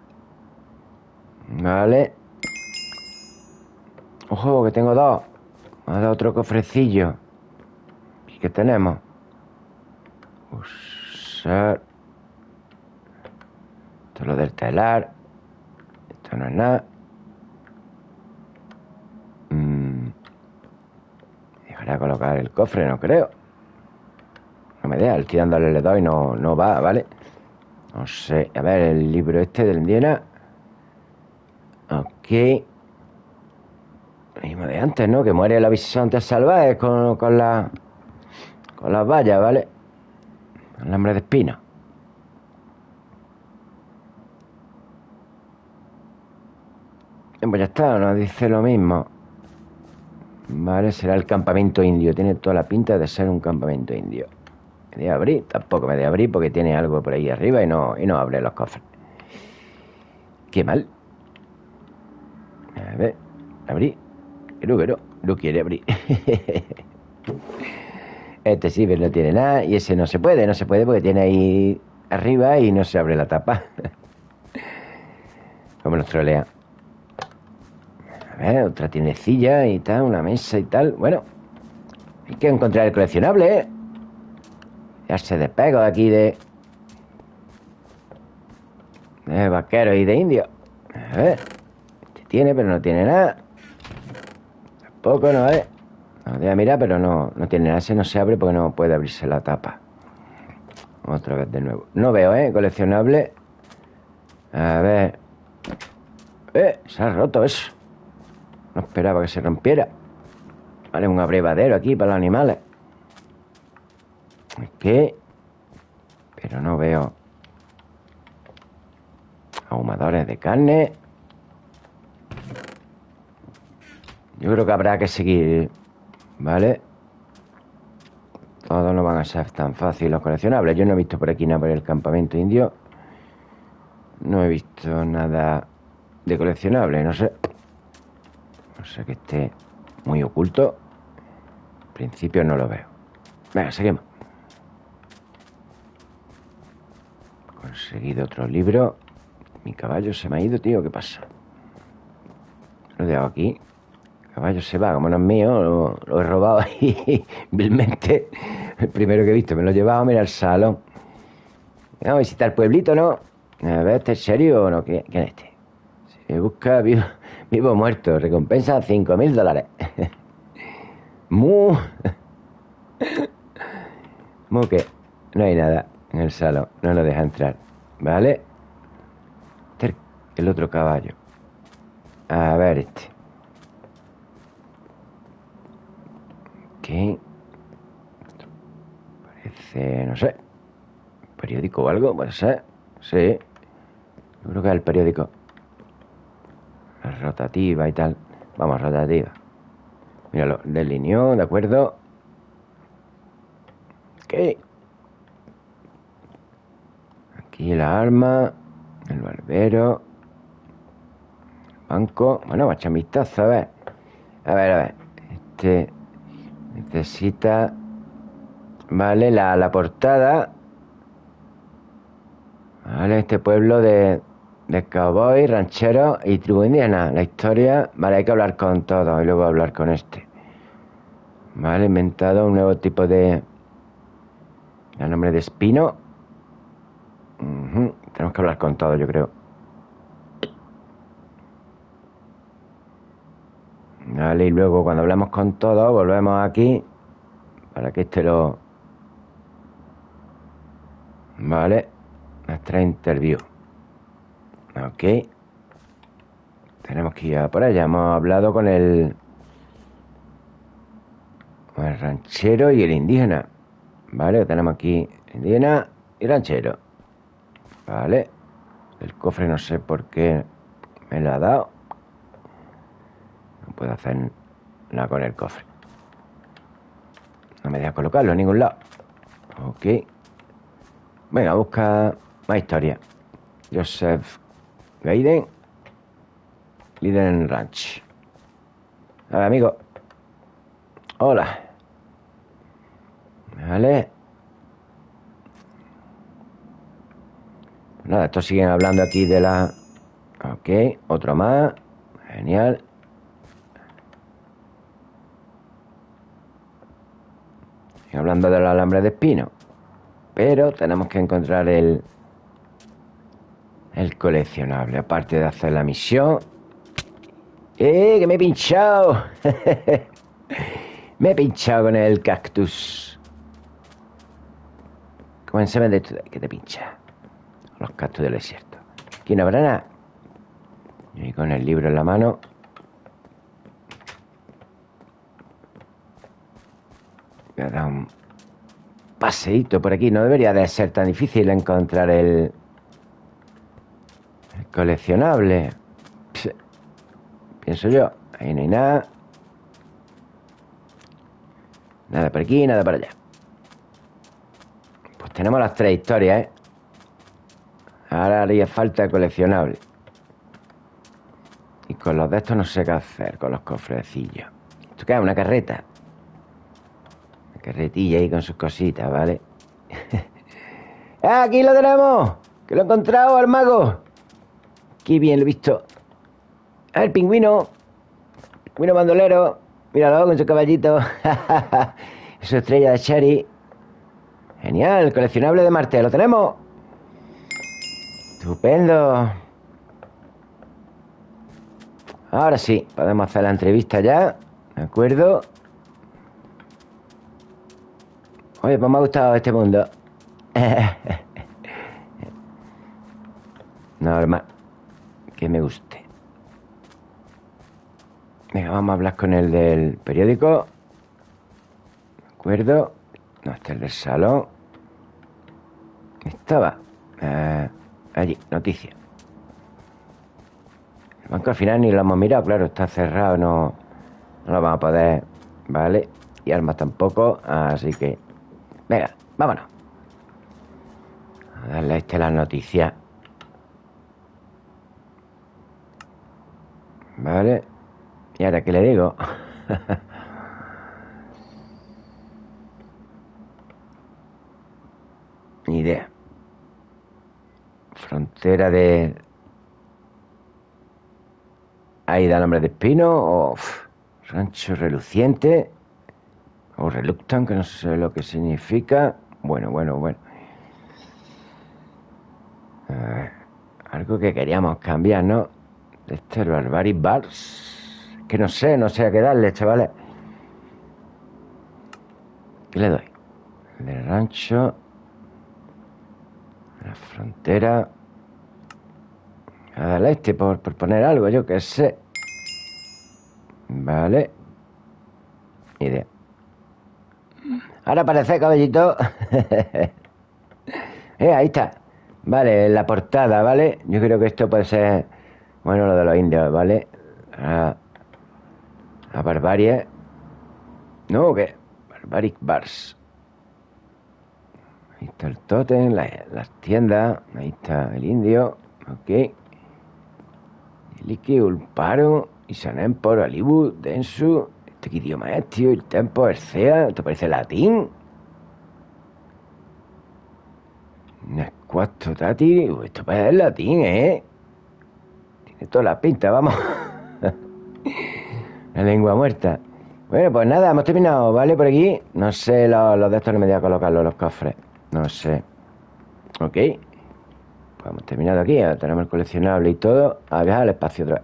Vale. Ojo, que tengo 2. Me ha dado otro cofrecillo. ¿Y qué tenemos? Usar. Esto es lo del telar. Esto no es nada. Dejaré colocar el cofre, no creo. No me deja, estoy dándole le doy, no va, ¿vale? No sé, a ver, el libro este del Indiana. Ok. Lo mismo de antes, ¿no? Que muere la bisonte salvaje con las vallas, ¿vale? El hambre de espino. Pues ya está, nos dice lo mismo. Vale, será el campamento indio. Tiene toda la pinta de ser un campamento indio. ¿Me de abrir? Tampoco me de abrir porque tiene algo por ahí arriba y no abre los cofres. Qué mal. A ver, abrir. Pero no quiere abrir. Este sí, pero no tiene nada. Y ese no se puede porque tiene ahí arriba y no se abre la tapa. Como nos trolea. A ver, otra tiendecilla y tal, una mesa y tal. Bueno, hay que encontrar el coleccionable, ¿eh? Ya se despego de aquí de vaquero y de indio. A ver, este tiene, pero no tiene nada. Tampoco, no, no voy a mirar, pero no tiene nada. Ese no se abre porque no puede abrirse la tapa. Otra vez de nuevo. No veo, coleccionable. A ver. Se ha roto eso. No esperaba que se rompiera. Vale, un abrevadero aquí para los animales. ¿Qué? Pero no veo. Ahumadores de carne. Yo creo que habrá que seguir, ¿vale? Todos no van a ser tan fáciles los coleccionables. Yo no he visto por aquí nada por el campamento indio. No he visto nada de coleccionable, no sé. No sé que esté muy oculto. En principio no lo veo. Venga, seguimos. He conseguido otro libro. Mi caballo se me ha ido, tío. ¿Qué pasa? Lo he dejado aquí. El caballo se va, como no es mío. Lo he robado ahí vilmente. El primero que he visto. Me lo he llevado, mira, al salón. Vamos a visitar el pueblito, ¿no? A ver, ¿este es serio o no? ¿Quién es este? Se busca vivo o muerto. Recompensa $5.000. Mu que no hay nada en el salón. No nos deja entrar. ¿Vale? El otro caballo. A ver este. ¿Qué? Parece, no sé, periódico o algo, puede ser. Sí. Yo creo que es el periódico. La rotativa y tal. Vamos, rotativa. Míralo, delineó, ¿de acuerdo? ¿Qué? Aquí la arma. El barbero. El banco. Bueno, va a echar un vistazo, a ver. A ver. Este necesita... Vale, la portada. Vale, este pueblo de cowboy, rancheros y tribu indígena. La historia, vale, hay que hablar con todos y luego hablar con este. Vale, inventado un nuevo tipo de... El nombre de espino. Tenemos que hablar con todos, yo creo. Vale, y luego cuando hablamos con todos, volvemos aquí para que este lo... Vale, nuestra interview. Ok. Tenemos que ir a por allá. Hemos hablado con el ranchero y el indígena. Vale, tenemos aquí indígena y ranchero. Vale. El cofre no sé por qué me lo ha dado. No puedo hacer nada con el cofre. No me deja colocarlo en ningún lado. Ok. Venga, busca más historia. Joseph Gaiden, líder en ranch. Hola, amigo. Hola. Vale. Pues nada, estos siguen hablando aquí de la... Ok, otro más. Genial. Y hablando de los alambres de espino. Pero tenemos que encontrar el coleccionable. Aparte de hacer la misión. ¡Que me he pinchado! Me he pinchado con el cactus. ¿Cómo se ven de esto? Que te pincha. Los cactus del desierto. Aquí no habrá nada. Y con el libro en la mano. Voy a dar un paseíto por aquí. No debería de ser tan difícil encontrar el coleccionable. Pss, pienso yo. Ahí no hay nada. Nada por aquí, nada por allá. Pues tenemos las 3 historias, ¿eh? Ahora haría falta coleccionable. Y con los de estos no sé qué hacer, con los cofrecillos. ¿Esto qué es? Una carreta. Una carretilla ahí con sus cositas, ¿vale? ¡Ah, aquí lo tenemos! ¡Que lo he encontrado al mago! ¡Qué bien lo he visto! ¡Ah, el pingüino! Pingüino bandolero. Míralo con su caballito. Su estrella de Cherry. Genial, coleccionable de Marte. ¿Lo tenemos? Estupendo. Ahora sí, podemos hacer la entrevista ya. ¿De acuerdo? Oye, pues me ha gustado este mundo. Normal. Que me guste. Venga, vamos a hablar con el del periódico. ¿De acuerdo? No, este es el del salón. Estaba. Allí, noticia. El banco al final ni lo hemos mirado, claro, está cerrado, no lo vamos a poder. Vale. Y armas tampoco, así que. Venga, vámonos. A darle a este las noticias. Vale. ¿Y ahora qué le digo? Ni idea. Frontera de... Ahí da nombre de espino. O rancho reluciente. O reluctant, que no sé lo que significa. Bueno. Algo que queríamos cambiar, ¿no? Este Barbaric Bars. Que no sé a qué darle, chavales. ¿Qué le doy? El del rancho. La frontera. A darle este por poner algo, yo que sé. Vale. Idea. Ahora aparece, caballito. Ahí está. Vale, la portada, ¿vale? Yo creo que esto puede ser... Bueno, lo de los indios, ¿vale? La barbarie. No, ¿qué? Barbaric Bars. Ahí está el tótem, las tiendas. Ahí está el indio. Ok. Iliki, Ulparo, Isanem, por Alibu, Densu. ¿Qué idioma es, tío? El tempo, Ercea. ¿Esto parece latín? Nesquasto Tati. Esto parece latín, ¿eh? Tiene toda la pinta, vamos. La lengua muerta. Bueno, pues nada, hemos terminado, ¿vale? Por aquí. No sé, los de estos no me voy a colocarlos, los cofres. No sé. Ok. Pues hemos terminado aquí. Ahora tenemos el coleccionable y todo. A viajar al espacio otra vez.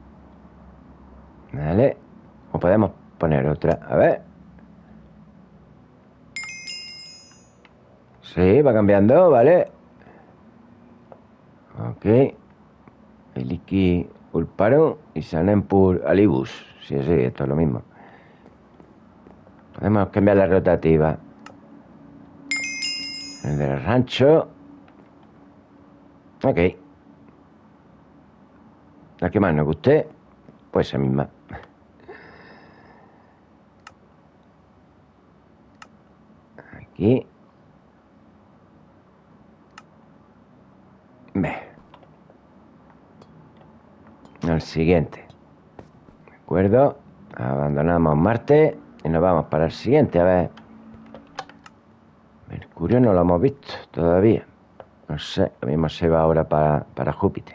Vale. O podemos poner otra. A ver. Sí, va cambiando, ¿vale? Ok. Eliki Ulparon y Sanempur Alibus. Sí, esto es lo mismo. Podemos cambiar la rotativa. El del rancho. Ok. La que más nos guste, pues esa misma. Aquí. Ve. El siguiente. ¿De acuerdo? Abandonamos Marte y nos vamos para el siguiente. A ver. Mercurio no lo hemos visto todavía. No sé, lo mismo se va ahora para Júpiter.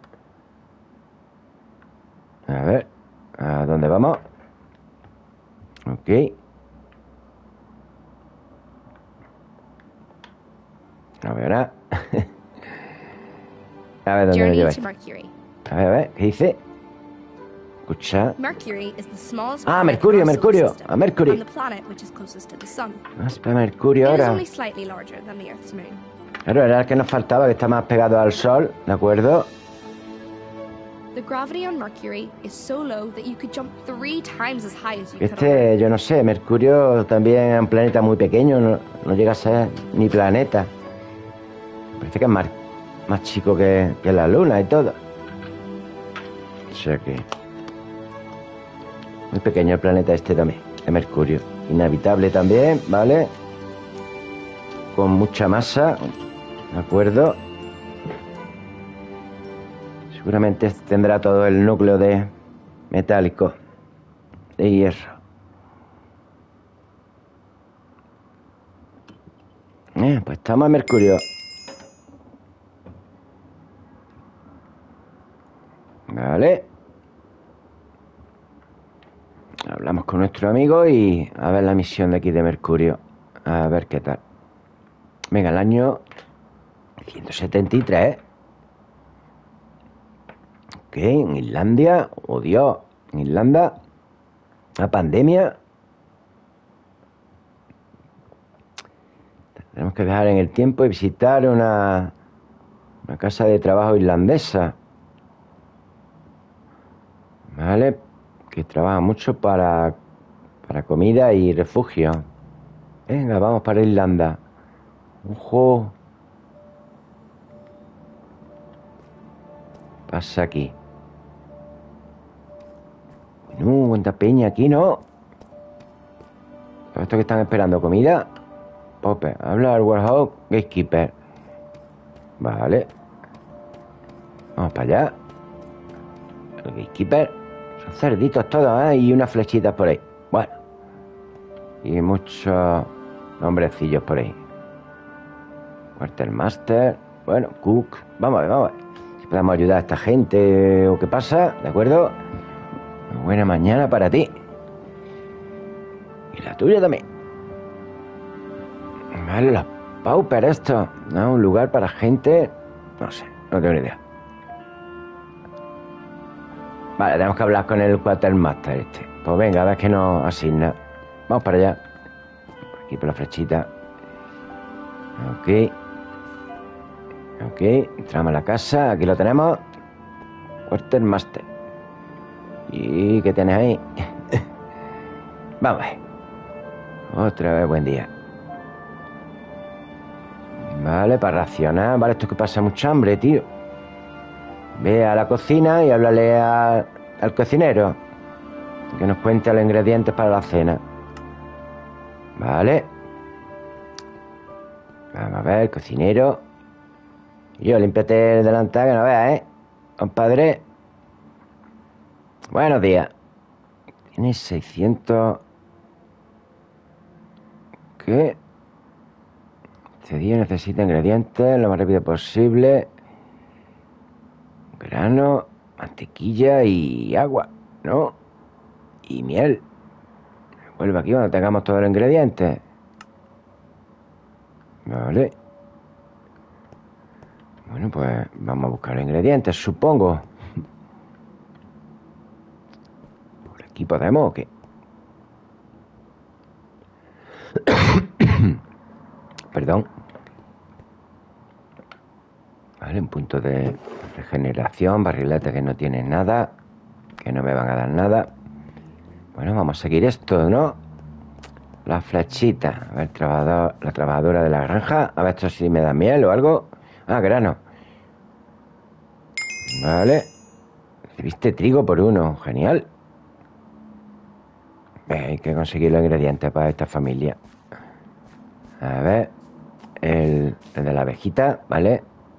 A ver. ¿A dónde vamos? Ok. No veo nada. A ver, ¿dónde me Journey lleva to esto? Mercury. A ver, ¿qué dice? Escucha. Mercury is the smallest Ah, planet Mercurio, in our solar Mercurio. system, A Mercury. and the planet which is closest to the sun. Vamos para Mercurio It is ahora. only slightly larger than the Earth's moon. Claro, era el que nos faltaba, que está más pegado al Sol, ¿de acuerdo? The gravity on Mercury is so low that you could jump 3 times as high as you could on Earth. Este, yo no sé, Mercurio también es un planeta muy pequeño, no llega a ser ni planeta. Parece que es más chico que la Luna y todo. O sea que... muy pequeño el planeta este también, de Mercurio. Inhabitable también, ¿vale? Con mucha masa, ¿de acuerdo? Seguramente tendrá todo el núcleo de metálico, de hierro. Pues estamos en Mercurio. Vale. Hablamos con nuestro amigo y a ver la misión de aquí de Mercurio. A ver qué tal. Venga, el año 173. Ok, en Islandia. Oh, Dios. En Irlanda. La pandemia. Tenemos que viajar en el tiempo y visitar una casa de trabajo irlandesa. Vale, que trabaja mucho para comida y refugio. Venga, vamos para Irlanda. Ojo. Pasa aquí. No, cuánta peña aquí, ¿no? Todo esto que están esperando comida. Popper, habla al Warhawk Gatekeeper. Vale. Vamos para allá. El Gatekeeper. Son cerditos todos, ¿eh? Y unas flechitas por ahí. Bueno. Y muchos nombrecillos por ahí. Quartermaster. Bueno, Cook. Vamos a ver, vamos a ver. Si podemos ayudar a esta gente o qué pasa, ¿de acuerdo? Una buena mañana para ti. Y la tuya también. Vale, los Pauper esto, ¿no? Un lugar para gente... no sé, no tengo ni idea. Vale, tenemos que hablar con el Quartermaster este. Pues venga, a ver qué nos asigna. Vamos para allá. Por aquí por la flechita. Ok. Ok, entramos a la casa. Aquí lo tenemos. Quartermaster. ¿Y qué tienes ahí? Vamos a ver. Otra vez buen día. Vale, para racionar. Vale, esto es que pasa mucha hambre, tío. Ve a la cocina y háblale al cocinero que nos cuente los ingredientes para la cena. Vale. Vamos a ver, cocinero. Yo, límpiate el delantal, que no veas, ¿eh? Compadre. Buenos días. Tienes 600... ¿Qué? Este día necesita ingredientes lo más rápido posible. Grano, mantequilla y agua, ¿no? Y miel. Vuelve aquí cuando tengamos todos los ingredientes. Vale. Bueno, pues vamos a buscar los ingredientes, supongo. ¿Por aquí podemos o qué? Perdón. Vale, un punto de regeneración, barrilete que no tiene nada, que no me van a dar nada. Bueno, vamos a seguir esto, ¿no? La flechita. A ver, la trabajadora de la granja. A ver esto si me da miel o algo. Ah, grano. Vale. Recibiste trigo por 1. Genial. Hay que conseguir los ingredientes para esta familia. A ver. El de la abejita, ¿vale?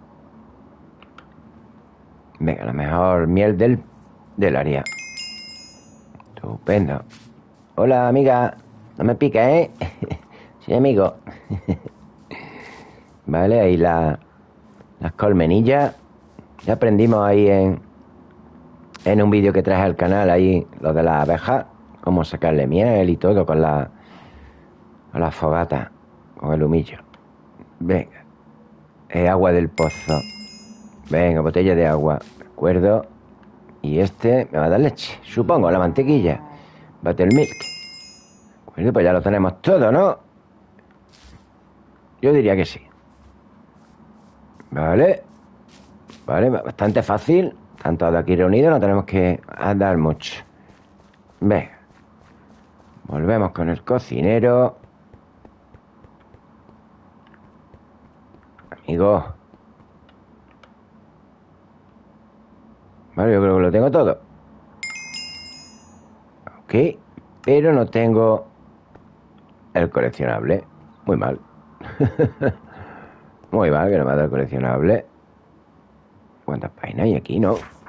Venga, la mejor miel del área. Estupendo. Hola, amiga. No me pica, ¿eh? Sí, amigo. Vale, ahí las colmenillas. Ya aprendimos ahí en un vídeo que traje al canal, ahí lo de las abejas, cómo sacarle miel y todo con la fogata, con el humillo. Venga. Agua del pozo. Venga, botella de agua. De acuerdo. Y este me va a dar leche. Supongo, la mantequilla. Buttermilk. De acuerdo, pues ya lo tenemos todo, ¿no? Yo diría que sí. Vale. Vale, bastante fácil. Están todos aquí reunidos, no tenemos que andar mucho. Venga. Volvemos con el cocinero. Amigo. Vale, yo creo que lo tengo todo. Ok. Pero no tengo el coleccionable. Muy mal. Muy mal que no me ha dado el coleccionable. ¿Cuántas páginas hay aquí, no?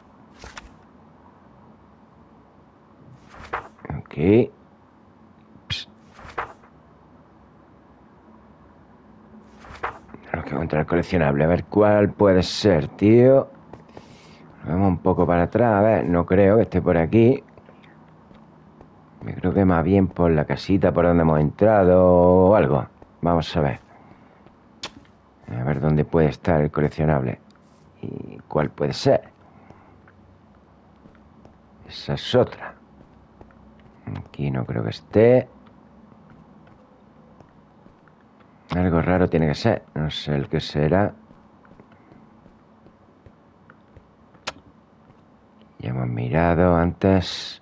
Ok. Psst. Tenemos que encontrar el coleccionable. A ver cuál puede ser, tío. Vamos un poco para atrás. A ver, no creo que esté por aquí. Yo creo que más bien por la casita por donde hemos entrado o algo. Vamos a ver. A ver dónde puede estar el coleccionable. ¿Y cuál puede ser? Esa es otra. Aquí no creo que esté. Algo raro tiene que ser. No sé el que será. Ya hemos mirado antes.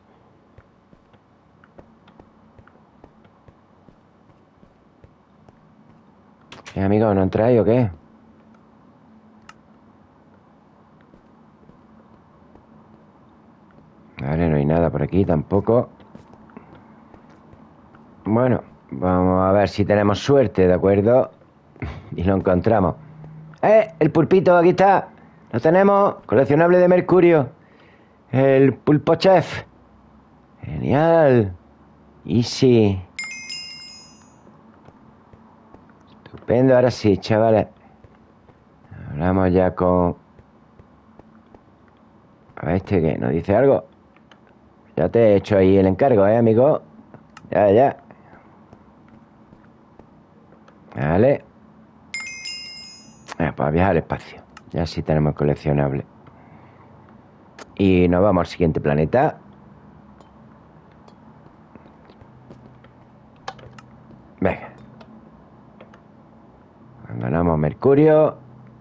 Amigo, ¿no entráis o qué? Vale, no hay nada por aquí tampoco. Bueno, vamos a ver si tenemos suerte, ¿de acuerdo? Y lo encontramos. El pulpito, aquí está. Lo tenemos, coleccionable de mercurio. El pulpo chef. Genial. Easy. Estupendo, ahora sí, chavales. Hablamos ya con... A ver, ¿este qué? ¿Nos dice algo? Ya te he hecho ahí el encargo, amigo. Ya. Vale. Pues viajar al espacio. Ya sí tenemos coleccionable. Y nos vamos al siguiente planeta. Venga. Abandonamos Mercurio.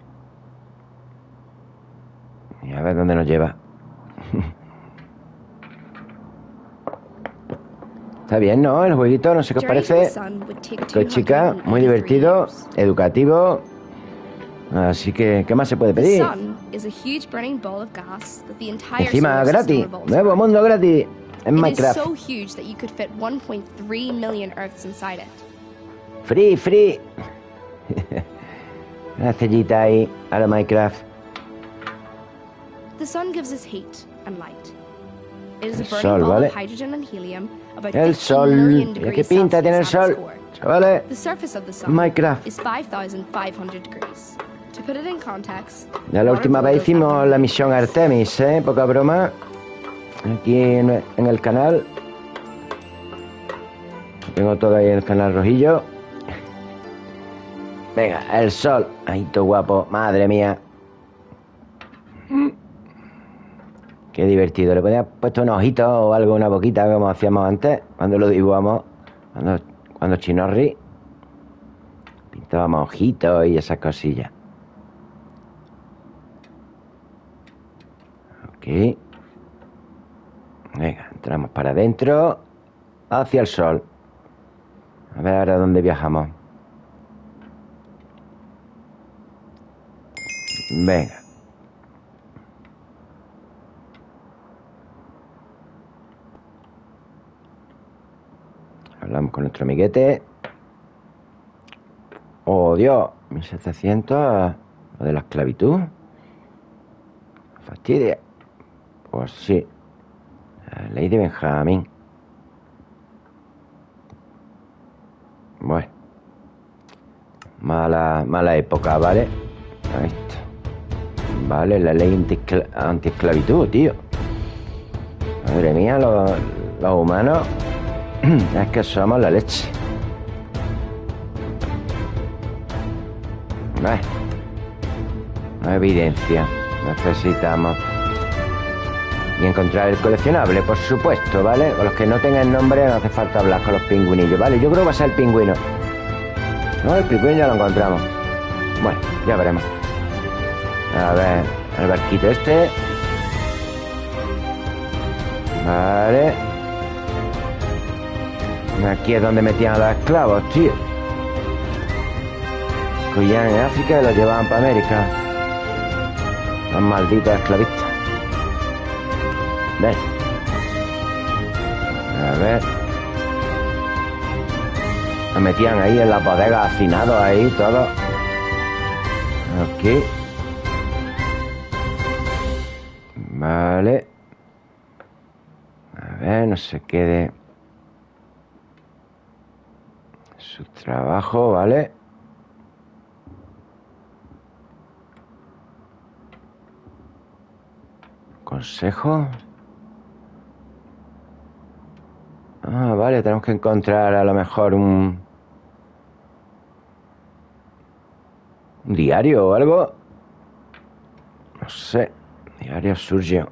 Y a ver dónde nos lleva. Está bien, ¿no? El jueguito, no sé qué os parece. Pues chica, muy divertido, educativo. Así que, ¿qué más se puede pedir? Encima, gratis. Nuevo mundo gratis en Minecraft. Free. Una cellita ahí a la Minecraft. The sun gives us heat and light. It is El a burning sol, ball ¿vale? of hydrogen and helium about El 15 sol. million Mira degrees qué pinta tiene el Celsius at sol. its core. Chavales. The surface of the sun Minecraft. is 5,500 degrees. To put it in context, Ya la water última vez boils at hicimos 100 la misión degrees. Artemis, poca broma. Aquí en el canal. Tengo todo ahí en el canal rojillo. Venga, el sol. Ahí todo guapo. Madre mía. Qué divertido. Le podía haber puesto un ojito o algo, una boquita, como hacíamos antes, cuando lo dibujamos. Cuando Chinorri pintábamos ojitos y esas cosillas. Ok. Venga, entramos para adentro. Hacia el sol. A ver ahora dónde viajamos. Venga. Hablamos con nuestro amiguete. Oh, Dios. 1700. Lo de la esclavitud. Fastidia. Pues sí. La ley de Benjamín. Bueno. Mala época, ¿vale? Ahí está. Vale, la ley anti-esclavitud, tío. Madre mía, los humanos. Es que somos la leche. Evidencia. Necesitamos. Y encontrar el coleccionable, por supuesto, ¿vale? Con los que no tengan nombre no hace falta hablar con los pingüinillos, ¿vale? Yo creo que va a ser el pingüino. No, el pingüino ya lo encontramos. Bueno, ya veremos. A ver, el barquito este. Vale. Aquí es donde metían a los esclavos, tío. Cogían en África y los llevaban para América. Los malditos esclavistas. Ven. A ver. Los metían ahí en las bodegas hacinados ahí, todo. Aquí. Vale. A ver, no se quede. Su trabajo, ¿vale? Consejo. Ah, vale, tenemos que encontrar a lo mejor un diario o algo. No sé. Diario Surgio.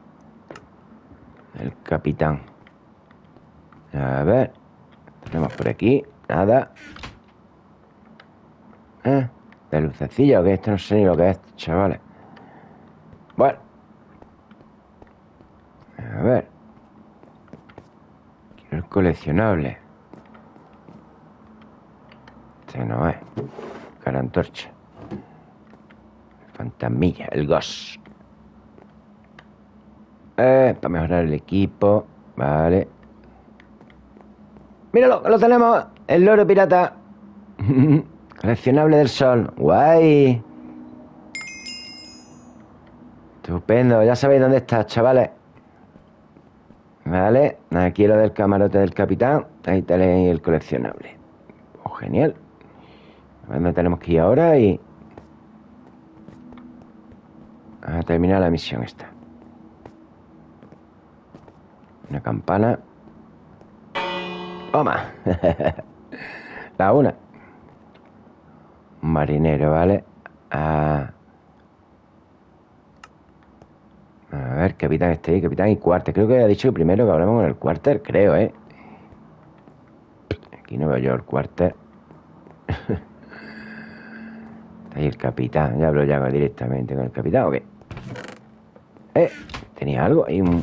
El capitán. A ver. Tenemos por aquí. Nada. ¿De lucecilla o qué? Esto no sé ni lo que es, chavales. Bueno. A ver. Quiero el coleccionable. Este no es. Cara antorcha. Fantasmilla, el Ghost. Para mejorar el equipo. Vale. ¡Míralo! ¡Lo tenemos! El loro pirata. Coleccionable del sol. ¡Guay! Estupendo. Ya sabéis dónde está, chavales. Vale. Aquí lo del camarote del capitán. Ahí tenéis el coleccionable. Oh, genial. A ver dónde tenemos que ir ahora y... a terminar la misión esta. Una campana. Toma. La una. Un marinero, ¿vale? A ver, capitán este ahí, capitán y cuartel. Creo que ha dicho primero que hablamos con el cuartel, creo, ¿eh? Aquí no veo yo el cuartel. Está ahí el capitán. Ya hablo ya directamente con el capitán, ¿o qué? Tenía algo ahí, un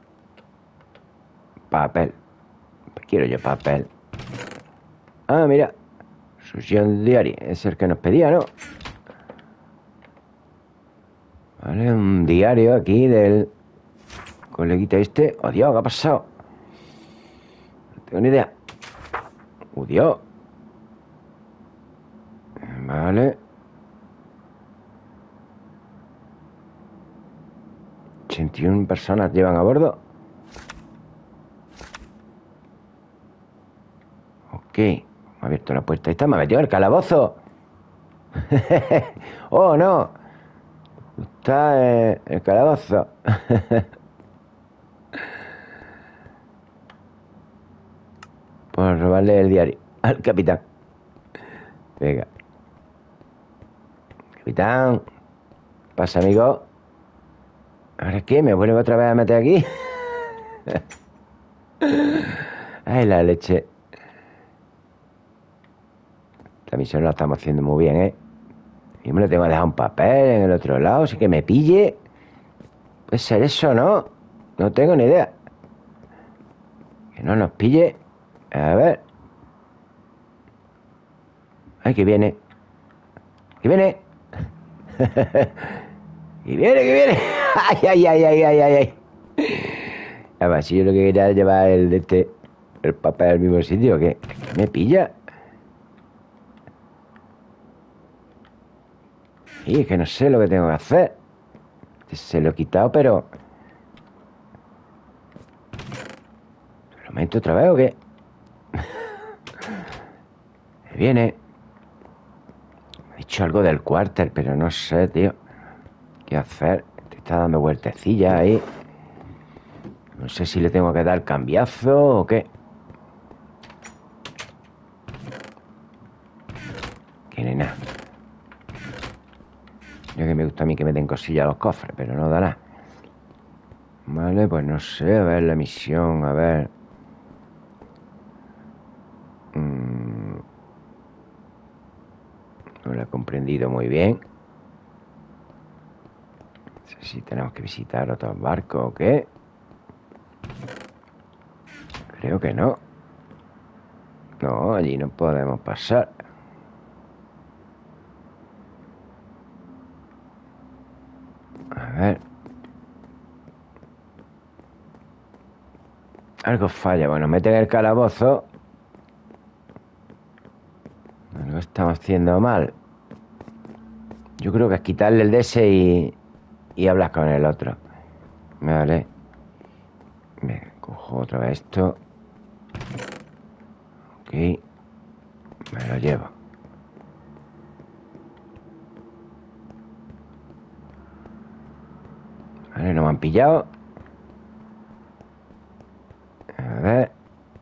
papel. Quiero yo papel. Ah, mira. Susion Diary. Es el que nos pedía, ¿no? Vale, un diario aquí del coleguita este. ¡Oh, Dios! ¿Qué ha pasado? No tengo ni idea. ¡Oh, Dios! Vale. 81 personas llevan a bordo. Ok. Me ha abierto la puerta. Ahí está, me ha metido en el calabozo. ¡Oh, no! Está el calabozo. Por robarle el diario al capitán. Venga. Capitán. ¿Qué pasa, amigo? ¿Ahora qué? ¿Me vuelvo otra vez a meter aquí? Ay, la leche. Esta misión la estamos haciendo muy bien, ¿eh? Yo me lo tengo que dejar un papel en el otro lado, así que me pille. Puede ser eso, ¿no? No tengo ni idea. Que no nos pille. A ver. Ay, que viene. Que viene. Que viene, que viene. Ay, ay, ay, ay, ay, ay. A ver, si yo lo que quería es llevar el papel al mismo sitio, que me pilla. Y es que no sé lo que tengo que hacer. Se lo he quitado, pero... ¿Lo meto otra vez o qué? Me viene. Me ha dicho algo del cuartel, pero no sé, tío. ¿Qué hacer? Te está dando vueltecillas ahí. No sé si le tengo que dar cambiazo o qué. Que nena. Yo que me gusta a mí que me den cosillas a los cofres, pero no da nada. Vale, pues no sé, a ver la misión, a ver. No la he comprendido muy bien. No sé si tenemos que visitar otros barcos o qué. Creo que no. No, allí no podemos pasar. A ver. Algo falla. Bueno, meten el calabozo. Algo estamos haciendo mal. Yo creo que es quitarle el DS y hablar con el otro. Vale. Venga, cojo otra vez esto. Ok. Me lo llevo. Vale, no me han pillado. A ver.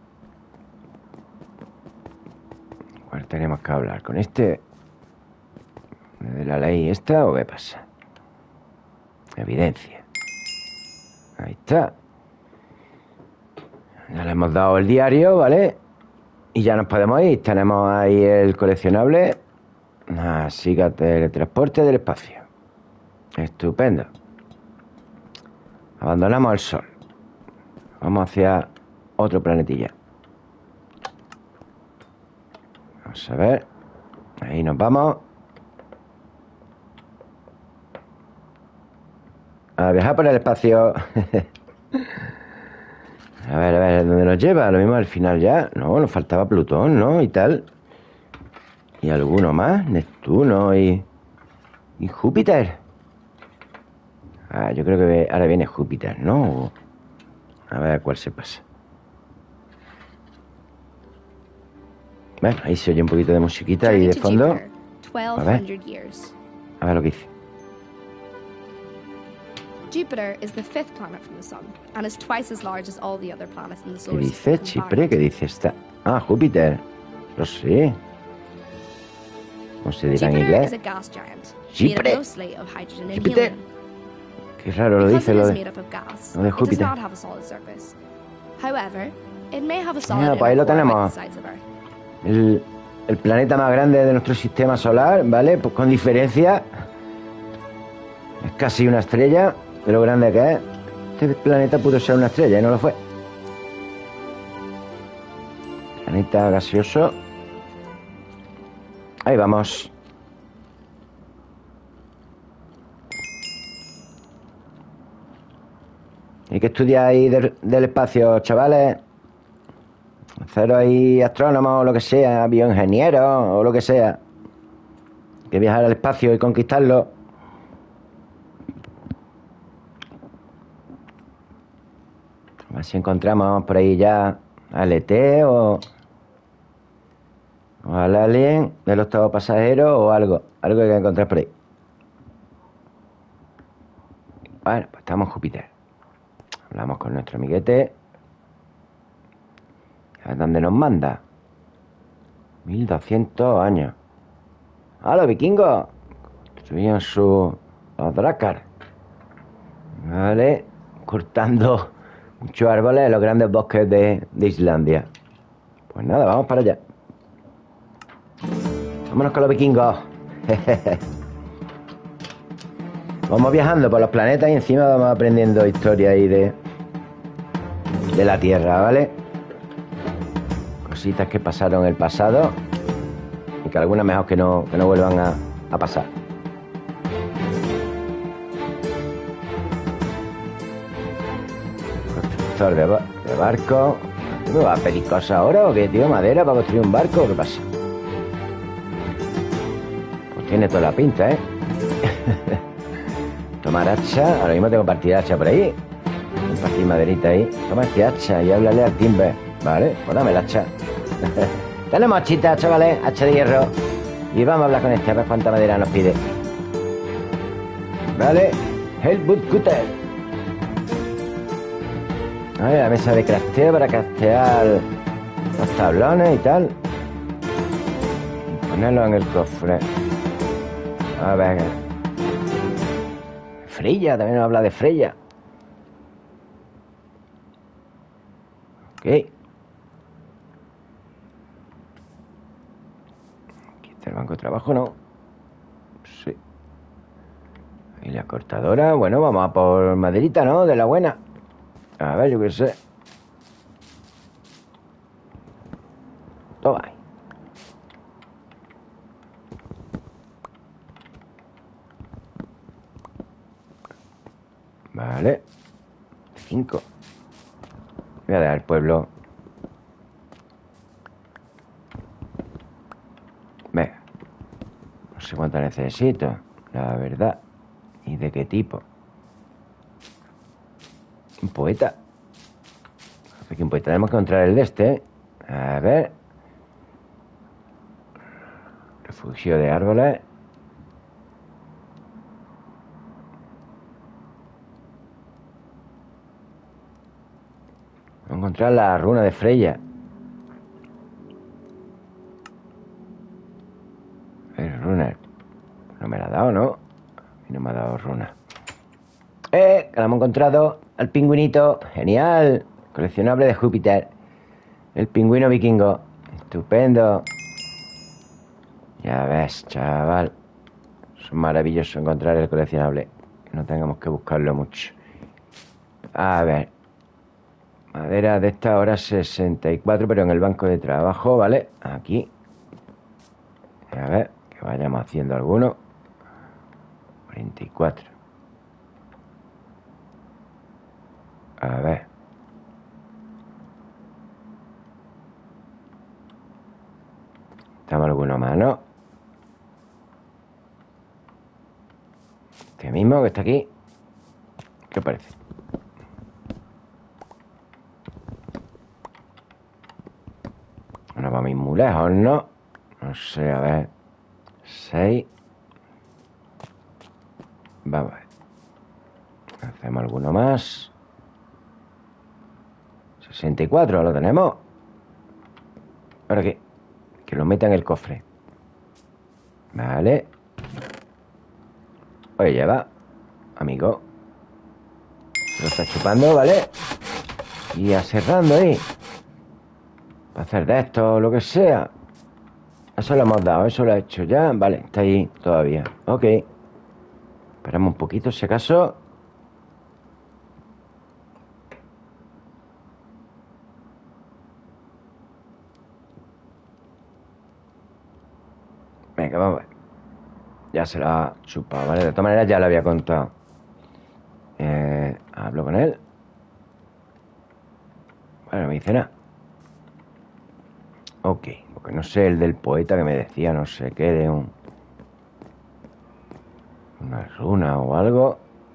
¿Cuál tenemos que hablar? ¿Con este? ¿De la ley esta o qué pasa? Evidencia. Ahí está. Ya le hemos dado el diario, ¿vale? Y ya nos podemos ir. Tenemos ahí el coleccionable. Así que teletransporte del espacio. Estupendo. Abandonamos el Sol. Vamos hacia otro planetilla. Vamos a ver. Ahí nos vamos. A viajar por el espacio. A ver, ¿dónde nos lleva? Lo mismo al final ya. No, nos faltaba Plutón, ¿no? Y tal. Y alguno más. Neptuno y Júpiter. Yo creo que ahora viene Júpiter, ¿no? A ver cuál se pasa. Bueno, ahí se oye un poquito de musiquita ahí de fondo. A ver lo que dice. Jupiter is the fifth planet from the Sun and is twice as large as all the other planets in the ¿Qué solar dice system Chipre? combined. ¿Qué dice esta? Júpiter. Lo sé. ¿Cómo se dirá en Jupiter inglés? is a gas giant made Chipre. up mostly of hydrogen and Júpiter. helium. Qué raro lo Because dice it lo is de... made up of gas, lo de it does Júpiter. not have a solid surface. However, it may have a solid pues ahí lo inner core like tenemos. the sides of Earth. El planeta más grande de nuestro sistema solar, ¿vale? Pues con diferencia. Es casi una estrella de lo grande que es. Este planeta pudo ser una estrella y no lo fue. Planeta gaseoso. Ahí vamos. Hay que estudiar ahí del espacio, chavales. Hacer ahí astrónomos o lo que sea, bioingenieros o lo que sea. Hay que viajar al espacio y conquistarlo. A ver si encontramos por ahí ya al ET o al alien del octavo pasajero o algo. Algo hay que encontrar por ahí. Bueno, pues estamos en Júpiter. Hablamos con nuestro amiguete. ¿A dónde nos manda? 1200 años. Los vikingos construían los Drakkar. Vale. Cortando muchos árboles en los grandes bosques de Islandia. Pues nada, vamos para allá. Vámonos con los vikingos. Vamos viajando por los planetas y encima vamos aprendiendo historia ahí de la Tierra, ¿vale? Cositas que pasaron en el pasado y que algunas mejor que no vuelvan a pasar. Constructor de barco. ¿Me va a pedir cosas ahora o qué, tío? ¿Madera para construir un barco o qué pasa? Pues tiene toda la pinta, ¿eh? Tomar hacha. Ahora mismo tengo partida hacha por ahí. Compartir maderita ahí. Toma este hacha y háblale al timber. Vale, pues dame el hacha. Tenemos hachita, chavales, hacha de hierro. Y vamos a hablar con este, a ver cuánta madera nos pide. Vale, Helmut Cutter. A ver, la mesa de crafteo para craftear los tablones y tal. Y ponerlo en el cofre. A ver. Freya, también nos habla de Freya. Ok. Aquí está el banco de trabajo, ¿no? Sí. Y la cortadora, bueno, vamos a por maderita, ¿no? De la buena. A ver, yo qué sé. Toma ahí. Vale. 5. Voy a dejar el pueblo. Venga. No sé cuánto necesito, la verdad. ¿Y de qué tipo? Un poeta. Aquí un poeta. Tenemos que encontrar el de este, ¿eh? A ver. Refugio de árboles. Vamos a encontrar la runa de Freya. El runner. No me la ha dado, ¿no? A mí no me ha dado runa. Que la hemos encontrado. Al pingüinito. Genial. Coleccionable de Júpiter. El pingüino vikingo. Estupendo. Ya ves, chaval. Es maravilloso encontrar el coleccionable. Que no tengamos que buscarlo mucho. A ver. Madera de esta hora 64, pero en el banco de trabajo, ¿vale? Aquí. A ver, que vayamos haciendo alguno. 44. A ver. ¿Estamos alguno más, no? Este mismo que está aquí. ¿Qué parece? No vamos a ir muy lejos, ¿no? No sé, a ver. 6. Vamos a ver. Hacemos alguno más. 64, ¿lo tenemos? ¿Ahora qué? Que lo meta en el cofre. Vale. Oye, ya va, amigo. Lo está chupando, ¿vale? Y aserrando ahí. Para hacer de esto, lo que sea. Eso lo hemos dado, eso lo he hecho ya. Vale, está ahí todavía. Ok. Esperamos un poquito, si acaso. Venga, vamos a ver. Ya se lo ha chupado, ¿vale? De todas maneras ya lo había contado. Hablo con él. Bueno, no me dice nada. Ok, porque no sé el del poeta que me decía, no sé qué, de una runa o algo.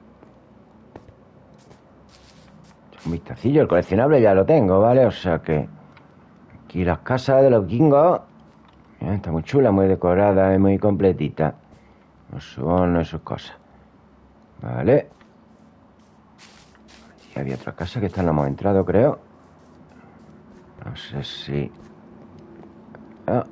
Un vistacillo, el coleccionable ya lo tengo, ¿vale? O sea que aquí las casas de los vikingos. Está muy chula, muy decorada y muy completita. Los hornos y sus cosas. Vale. Y había otra casa que esta no hemos entrado, creo. No sé si... Ah.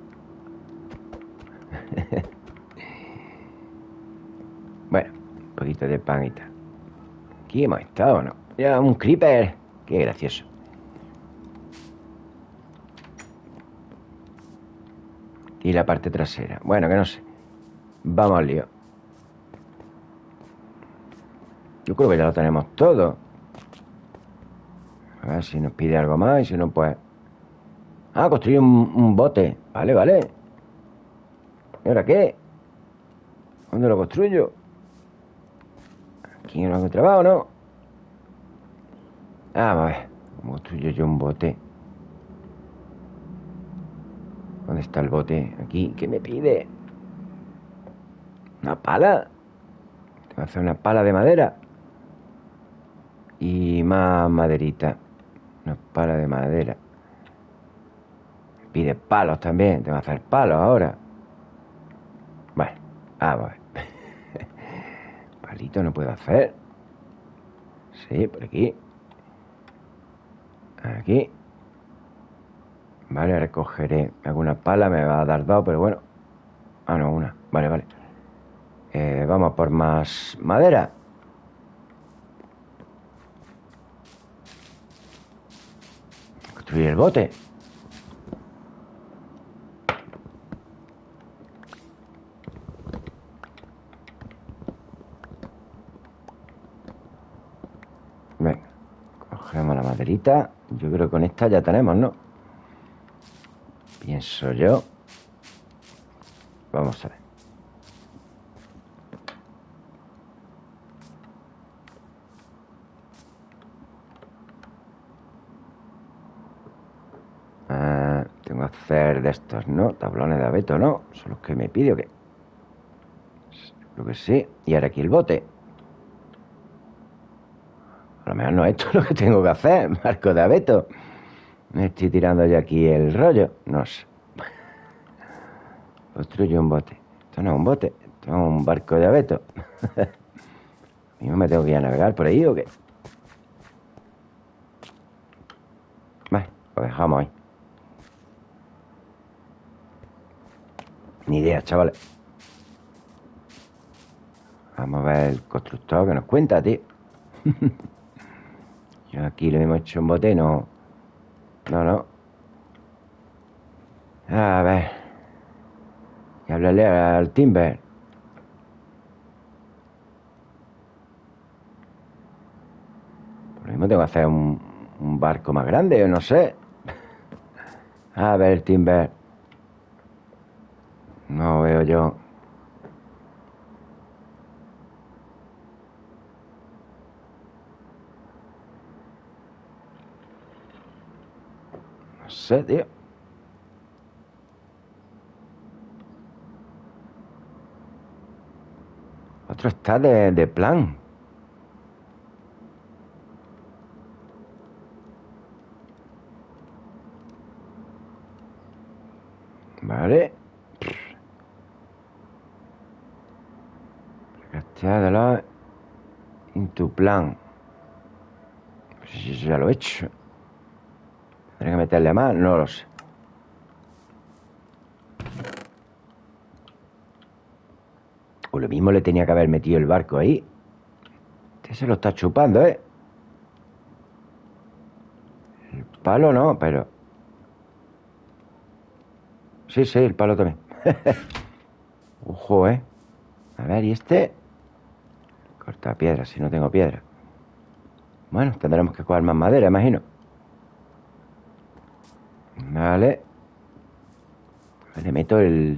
Bueno, un poquito de pan y tal. Aquí hemos estado, ¿no? Ya, un creeper. Qué gracioso. Y la parte trasera. Bueno, que no sé. Vamos al lío. Yo creo que ya lo tenemos todo. A ver si nos pide algo más y si no, pues... Ah, construir un bote. Vale, vale. ¿Y ahora qué? ¿Dónde lo construyo? ¿Aquí lo han trabado, no? Ah, vamos a ver. ¿Cómo construyo yo un bote? ¿Dónde está el bote? Aquí. ¿Qué me pide? ¿Una pala? Tengo que hacer una pala de madera. Y más maderita. Una pala de madera. Me pide palos también. Tengo que hacer palos ahora. Bueno, vamos a ver. Palito no puedo hacer. Sí, por aquí. Aquí. Vale, recogeré alguna pala. Me va a dar dos, pero bueno. Ah, no, una. Vale, vale. Vamos por más madera. destruir el bote. Venga, cogemos la maderita. Yo creo que con esta ya tenemos, ¿no? Pienso yo. Vamos a ver. Tengo que hacer de estos, ¿no? Tablones de abeto, ¿no? ¿Son los que me pide o qué? Creo que sí. Y ahora aquí el bote. A lo mejor no esto es lo que tengo que hacer. Marco de abeto. Me estoy tirando yo aquí el rollo. No sé. Construye un bote. Esto no es un bote. Esto es un barco de abeto. ¿Mismo me tengo que ir a navegar por ahí o qué? Vale, lo dejamos ahí. Ni idea, chavales. Vamos a ver el constructor que nos cuenta, tío. Yo aquí lo hemos hecho un bote, no. No. A ver. Y háblale al Timber. Por lo mismo tengo que hacer un barco más grande, o no sé. A ver, Timber. No veo yo. No sé, tío. Otro está de plan. Vale. Gastéadelo en tu plan. Pues eso ya lo he hecho. ¿Tendré que meterle más? No lo sé. O lo mismo le tenía que haber metido el barco ahí. Este se lo está chupando, ¿eh? El palo no, pero... Sí, el palo también. Ojo, ¿eh? A ver, ¿y este? Corta piedra, si no tengo piedra. Bueno, tendremos que coger más madera, imagino. Vale. Le meto el...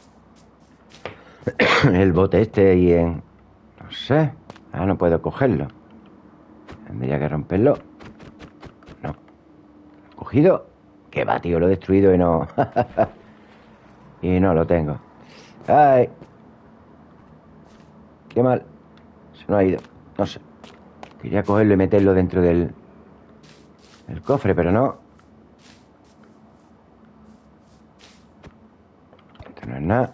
el bote este y en... No sé. Ah, no puedo cogerlo. Tendría que romperlo. No. ¿Cogido? ¿Qué va, tío? Lo he destruido y no... y no lo tengo. ¡Ay! Qué mal. Se nos ha ido. No sé. Quería cogerlo y meterlo dentro del cofre, pero no. Esto no es nada.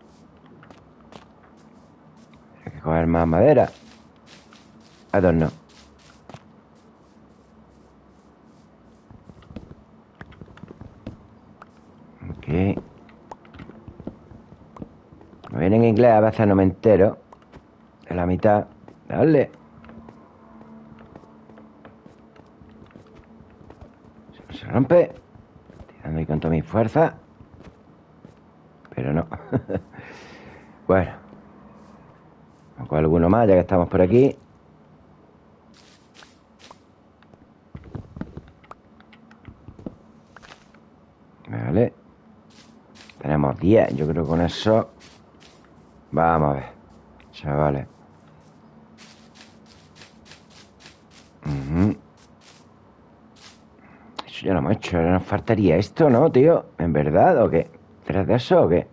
Hay que coger más madera. A dos no. Ok. Me viene en inglés, a veces no me entero. De la mitad. Dale. Se rompe. Tirando ahí con toda mi fuerza. Pero no. Bueno. Vamos a coger alguno más, ya que estamos por aquí. Vale. Tenemos 10. Yo creo que con eso... Vamos a ver. Chavales. Eso ya lo hemos hecho. Ahora nos faltaría esto, ¿no, tío? ¿En verdad o qué? ¿Tras de eso o qué?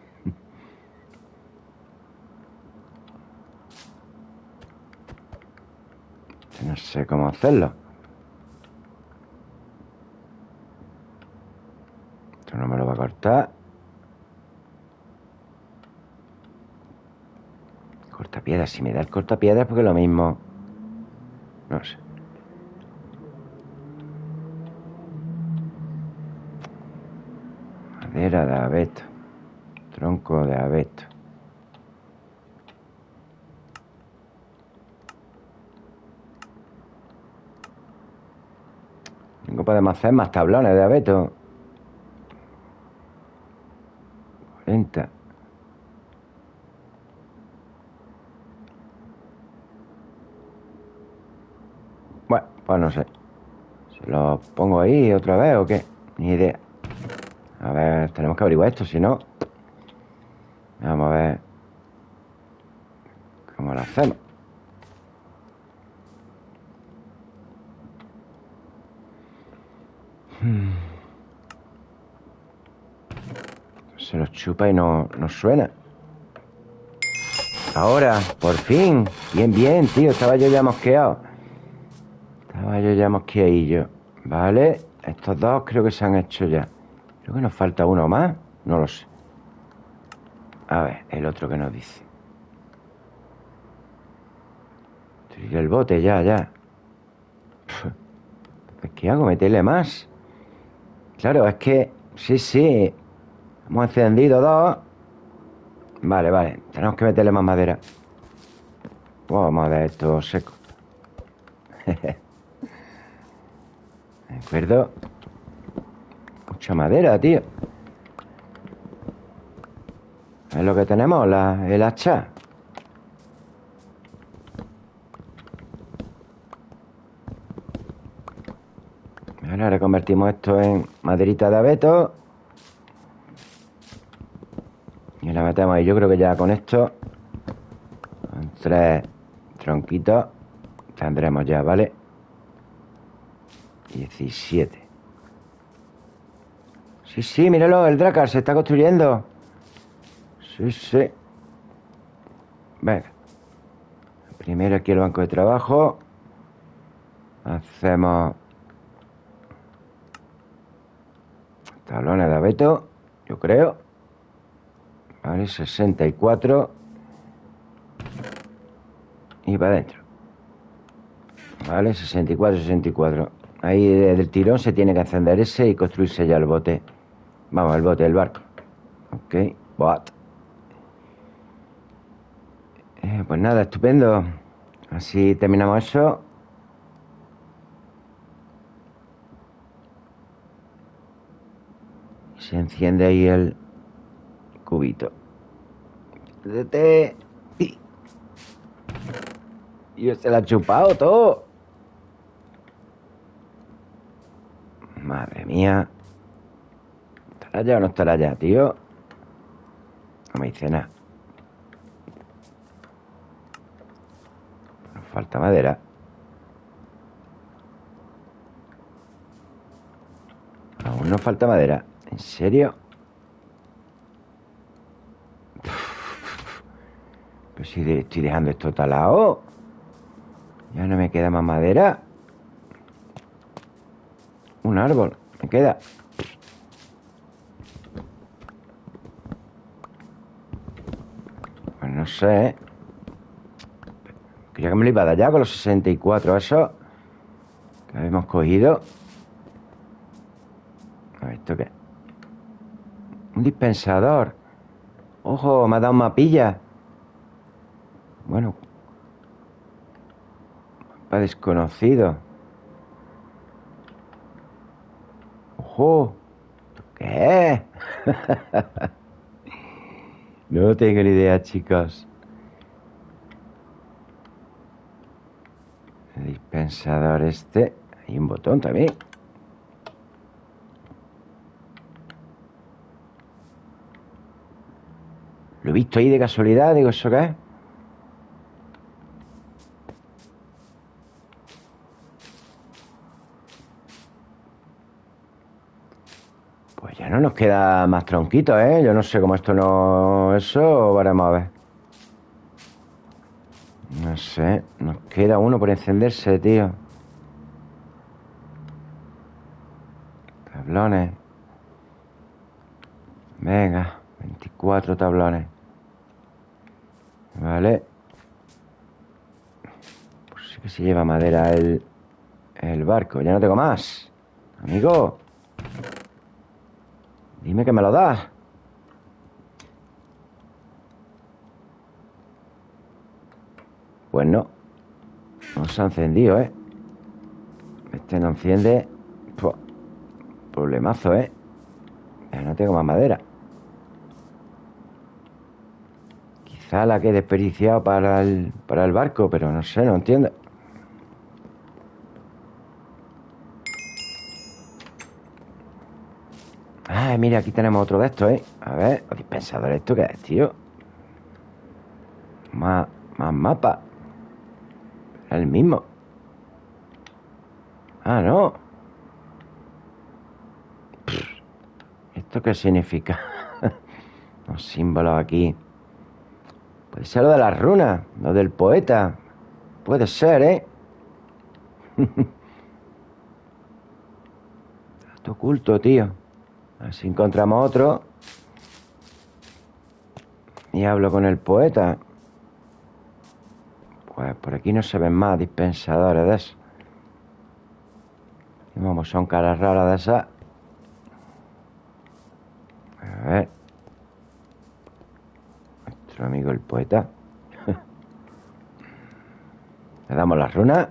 No sé cómo hacerlo. Esto no me lo va a cortar. Cortapiedras. Si me da el cortapiedras, porque lo mismo. No sé. Madera de abeto. Tronco de abeto. Tengo podemos hacer más tablones de abeto. 40. Bueno, pues no sé. ¿Se lo pongo ahí otra vez o qué? Ni idea. A ver, tenemos que averiguar esto, si no... Vamos a ver cómo lo hacemos. Se los chupa y no suena. Ahora, por fin. Bien, bien, tío. Estaba yo ya mosqueado. Vale. Estos dos creo que se han hecho ya. Creo que nos falta uno más. No lo sé. A ver, el otro que nos dice. Tira el bote, ya. Pues, ¿qué hago? ¿Meterle más? Claro, es que... Sí. Hemos encendido dos. Vale. Tenemos que meterle más madera. Vamos a ver esto seco. De acuerdo. Mucha madera, tío. Es lo que tenemos, el hacha. Ahora convertimos esto en maderita de abeto. Y la metemos ahí. Yo creo que ya con esto, con 3 tronquitos, tendremos ya, ¿vale? 17. Sí, míralo, el Drakkar se está construyendo. Sí. Venga. Primero aquí el banco de trabajo. Hacemos tablones de abeto, yo creo. Vale, 64. Y para adentro. Vale, 64. Ahí del tirón se tiene que encender ese y construirse ya el bote. Vamos, el barco. Ok, boat. Pues nada, estupendo. Así terminamos eso. Se enciende ahí el cubito. Y se la ha chupado todo. Madre mía. ¿Estará ya o no estará ya, tío? No me dice nada. Nos falta madera. Aún nos falta madera. ¿En serio? Pues si estoy dejando esto talado. Ya no me queda más madera. Un árbol. Me queda. Pues no sé, ¿eh? Creía que me lo iba a dar ya con los 64 eso que habíamos cogido. A ver, ¿esto qué? Un dispensador. Ojo, me ha dado un mapilla. Bueno. Mapa desconocido. Ojo. ¿Qué es? No tengo ni idea, chicos. El dispensador este. Hay un botón también. Lo he visto ahí de casualidad. Digo, ¿eso qué es? Pues ya no nos queda más tronquitos, ¿eh? Yo no sé cómo esto no... Eso, veremos a ver. No sé. Nos queda uno por encenderse, tío. Tablones. Venga, 24 tablones. Vale. Pues sí que se lleva madera el barco. Ya no tengo más. Amigo. Dime que me lo das. Pues no. No se ha encendido, ¿eh? Este no enciende. Pua. Problemazo, ¿eh? Ya no tengo más madera. Quizá la que he desperdiciado para el barco, pero no sé, no entiendo. Ah, mira, aquí tenemos otro de estos, ¿eh? A ver, los dispensadores, ¿esto qué es, tío? Más mapa. El mismo. Ah, no. ¿Esto qué significa? Los símbolos aquí. Puede ser lo de las runas, lo del poeta. Puede ser, ¿eh? Esto oculto, tío. A ver si encontramos otro. Y hablo con el poeta. Pues por aquí no se ven más dispensadores de esos. Y vamos, son caras raras de esas. A ver. Nuestro amigo el poeta. Le damos las runas.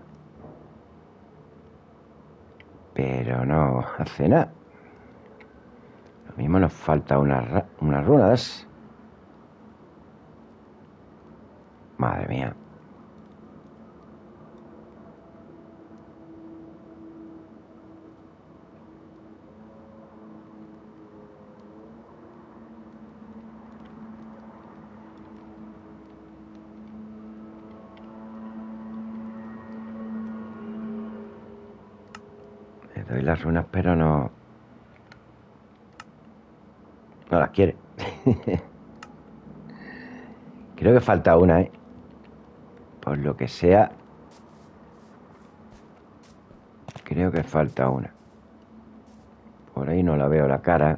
Pero no hace nada. Lo mismo nos falta una runa de esas. Madre mía. Le doy las runas, pero no las quiere. Creo que falta una, ¿eh? Por lo que sea, creo que falta una. Por ahí no la veo la cara.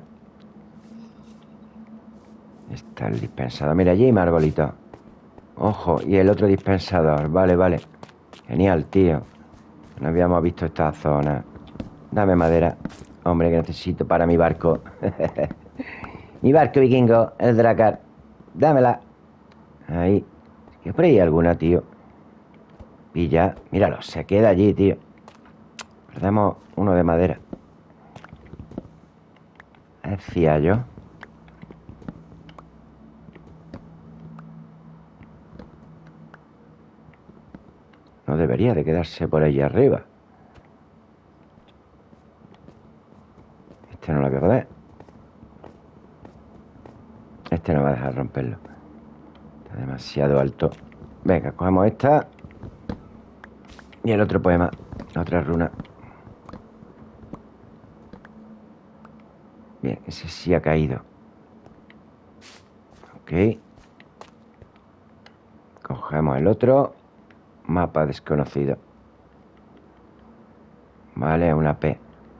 Está el dispensador. Mira, allí hay más arbolitos. Ojo, y el otro dispensador. Vale, vale. Genial, tío. No habíamos visto esta zona. Dame madera. Hombre, que necesito para mi barco. Mi barco vikingo, el Drakkar. Dámela. Ahí. ¿Qué por ahí alguna, tío? Pilla. Míralo, se queda allí, tío. Perdemos uno de madera. Decía yo. No debería de quedarse por allí arriba. Este no lo voy a poder. Este no va a dejar romperlo. Está demasiado alto. Venga, cogemos esta. Y el otro poema. Otra runa. Bien, ese sí ha caído. Ok. Cogemos el otro. Mapa desconocido. Vale, una P.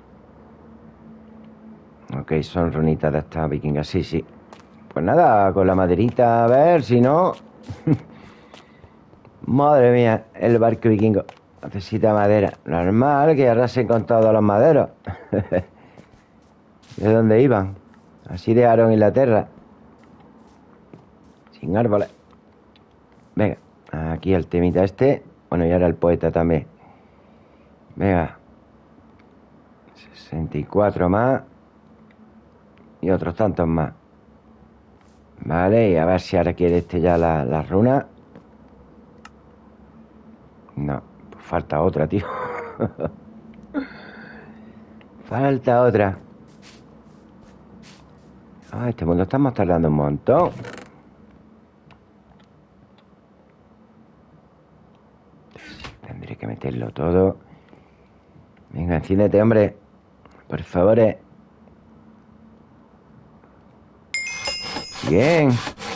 Ok, son runitas de estas vikingas. Sí, sí. Pues nada, con la maderita, a ver si no. Madre mía, el barco vikingo necesita madera. Normal que arrasen con todos los maderos. ¿De dónde iban? Así dejaron Inglaterra. Sin árboles. Venga, aquí el temita este. Bueno, y ahora el poeta también. Venga. 64 más. Y otros tantos más. Vale, y a ver si ahora quiere este ya la runa. No, pues falta otra, tío. Falta otra. Ah, este mundo estamos tardando un montón. Tendré que meterlo todo. Venga, enciéndete, hombre. Por favor. Bien.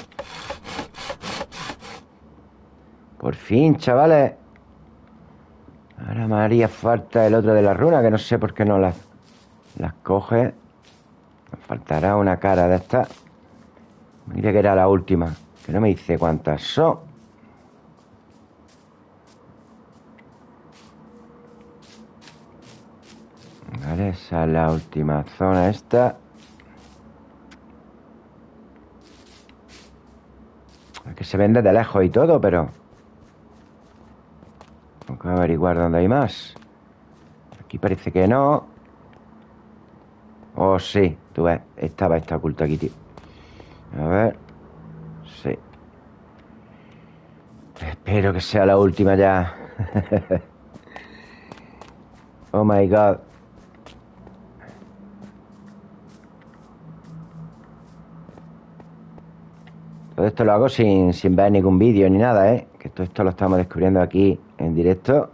Por fin, chavales. Ahora me haría falta el otro de la runa, que no sé por qué no las coge. Me faltará una cara de esta. Mira que era la última. Que no me dice cuántas son. Vale, esa es la última zona esta. Es que se ven desde lejos y todo, pero tengo que averiguar dónde hay más. Aquí parece que no. Oh, sí, tú ves, estaba esta oculta aquí, tío. A ver. Sí. Espero que sea la última ya. Oh my God. Todo esto lo hago sin ver ningún vídeo ni nada, ¿eh? Que todo esto lo estamos descubriendo aquí en directo.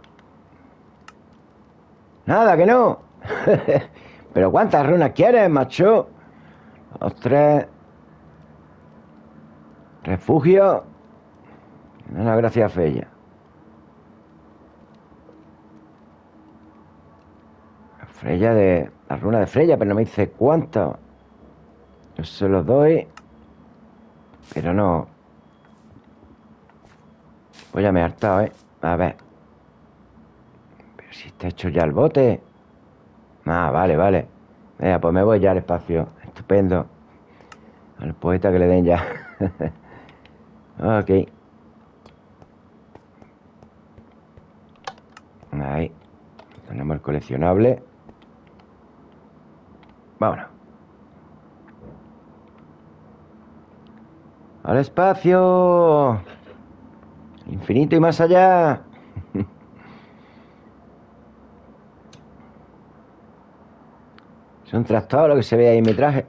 Nada, que no. Pero ¿cuántas runas quieres, macho? Los 3. Refugio. Una gracia fea. Freya de... La runa de Freya, pero no me dice cuánto. Yo se los doy. Pero no. Pues ya me he hartado, ¿eh? A ver. Pero si está hecho ya el bote. Ah, vale, vale. Venga, pues me voy ya al espacio. Estupendo. Al poeta que le den ya. Ok. Ahí. Tenemos el coleccionable. Vámonos. ¡Al espacio! Infinito y más allá. Es un trastorno lo que se ve ahí en mi traje.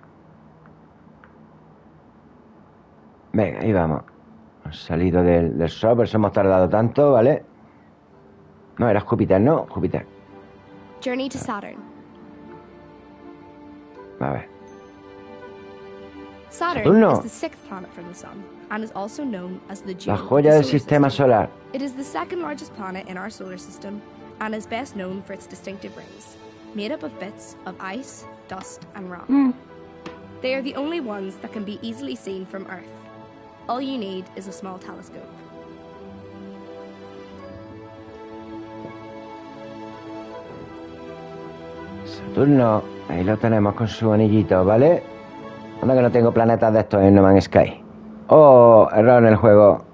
Venga, ahí vamos. Hemos salido del sol, por eso hemos tardado tanto, ¿vale? No, era Júpiter, ¿no? Júpiter. Journey to Saturn. A ver. Saturn Saturno. is the sixth planet from the Sun and is also known as the La jewel of joya the del solar sistema system. solar. It is the second largest planet in our solar system and is best known for its distinctive rings, made up of bits of ice, dust, and rock. They are the only ones that can be easily seen from Earth. All you need is a small telescope. Saturno. Ahí lo tenemos con su anillito, ¿vale? Anda que no tengo planetas de estos en No Man's Sky. Oh, error en el juego.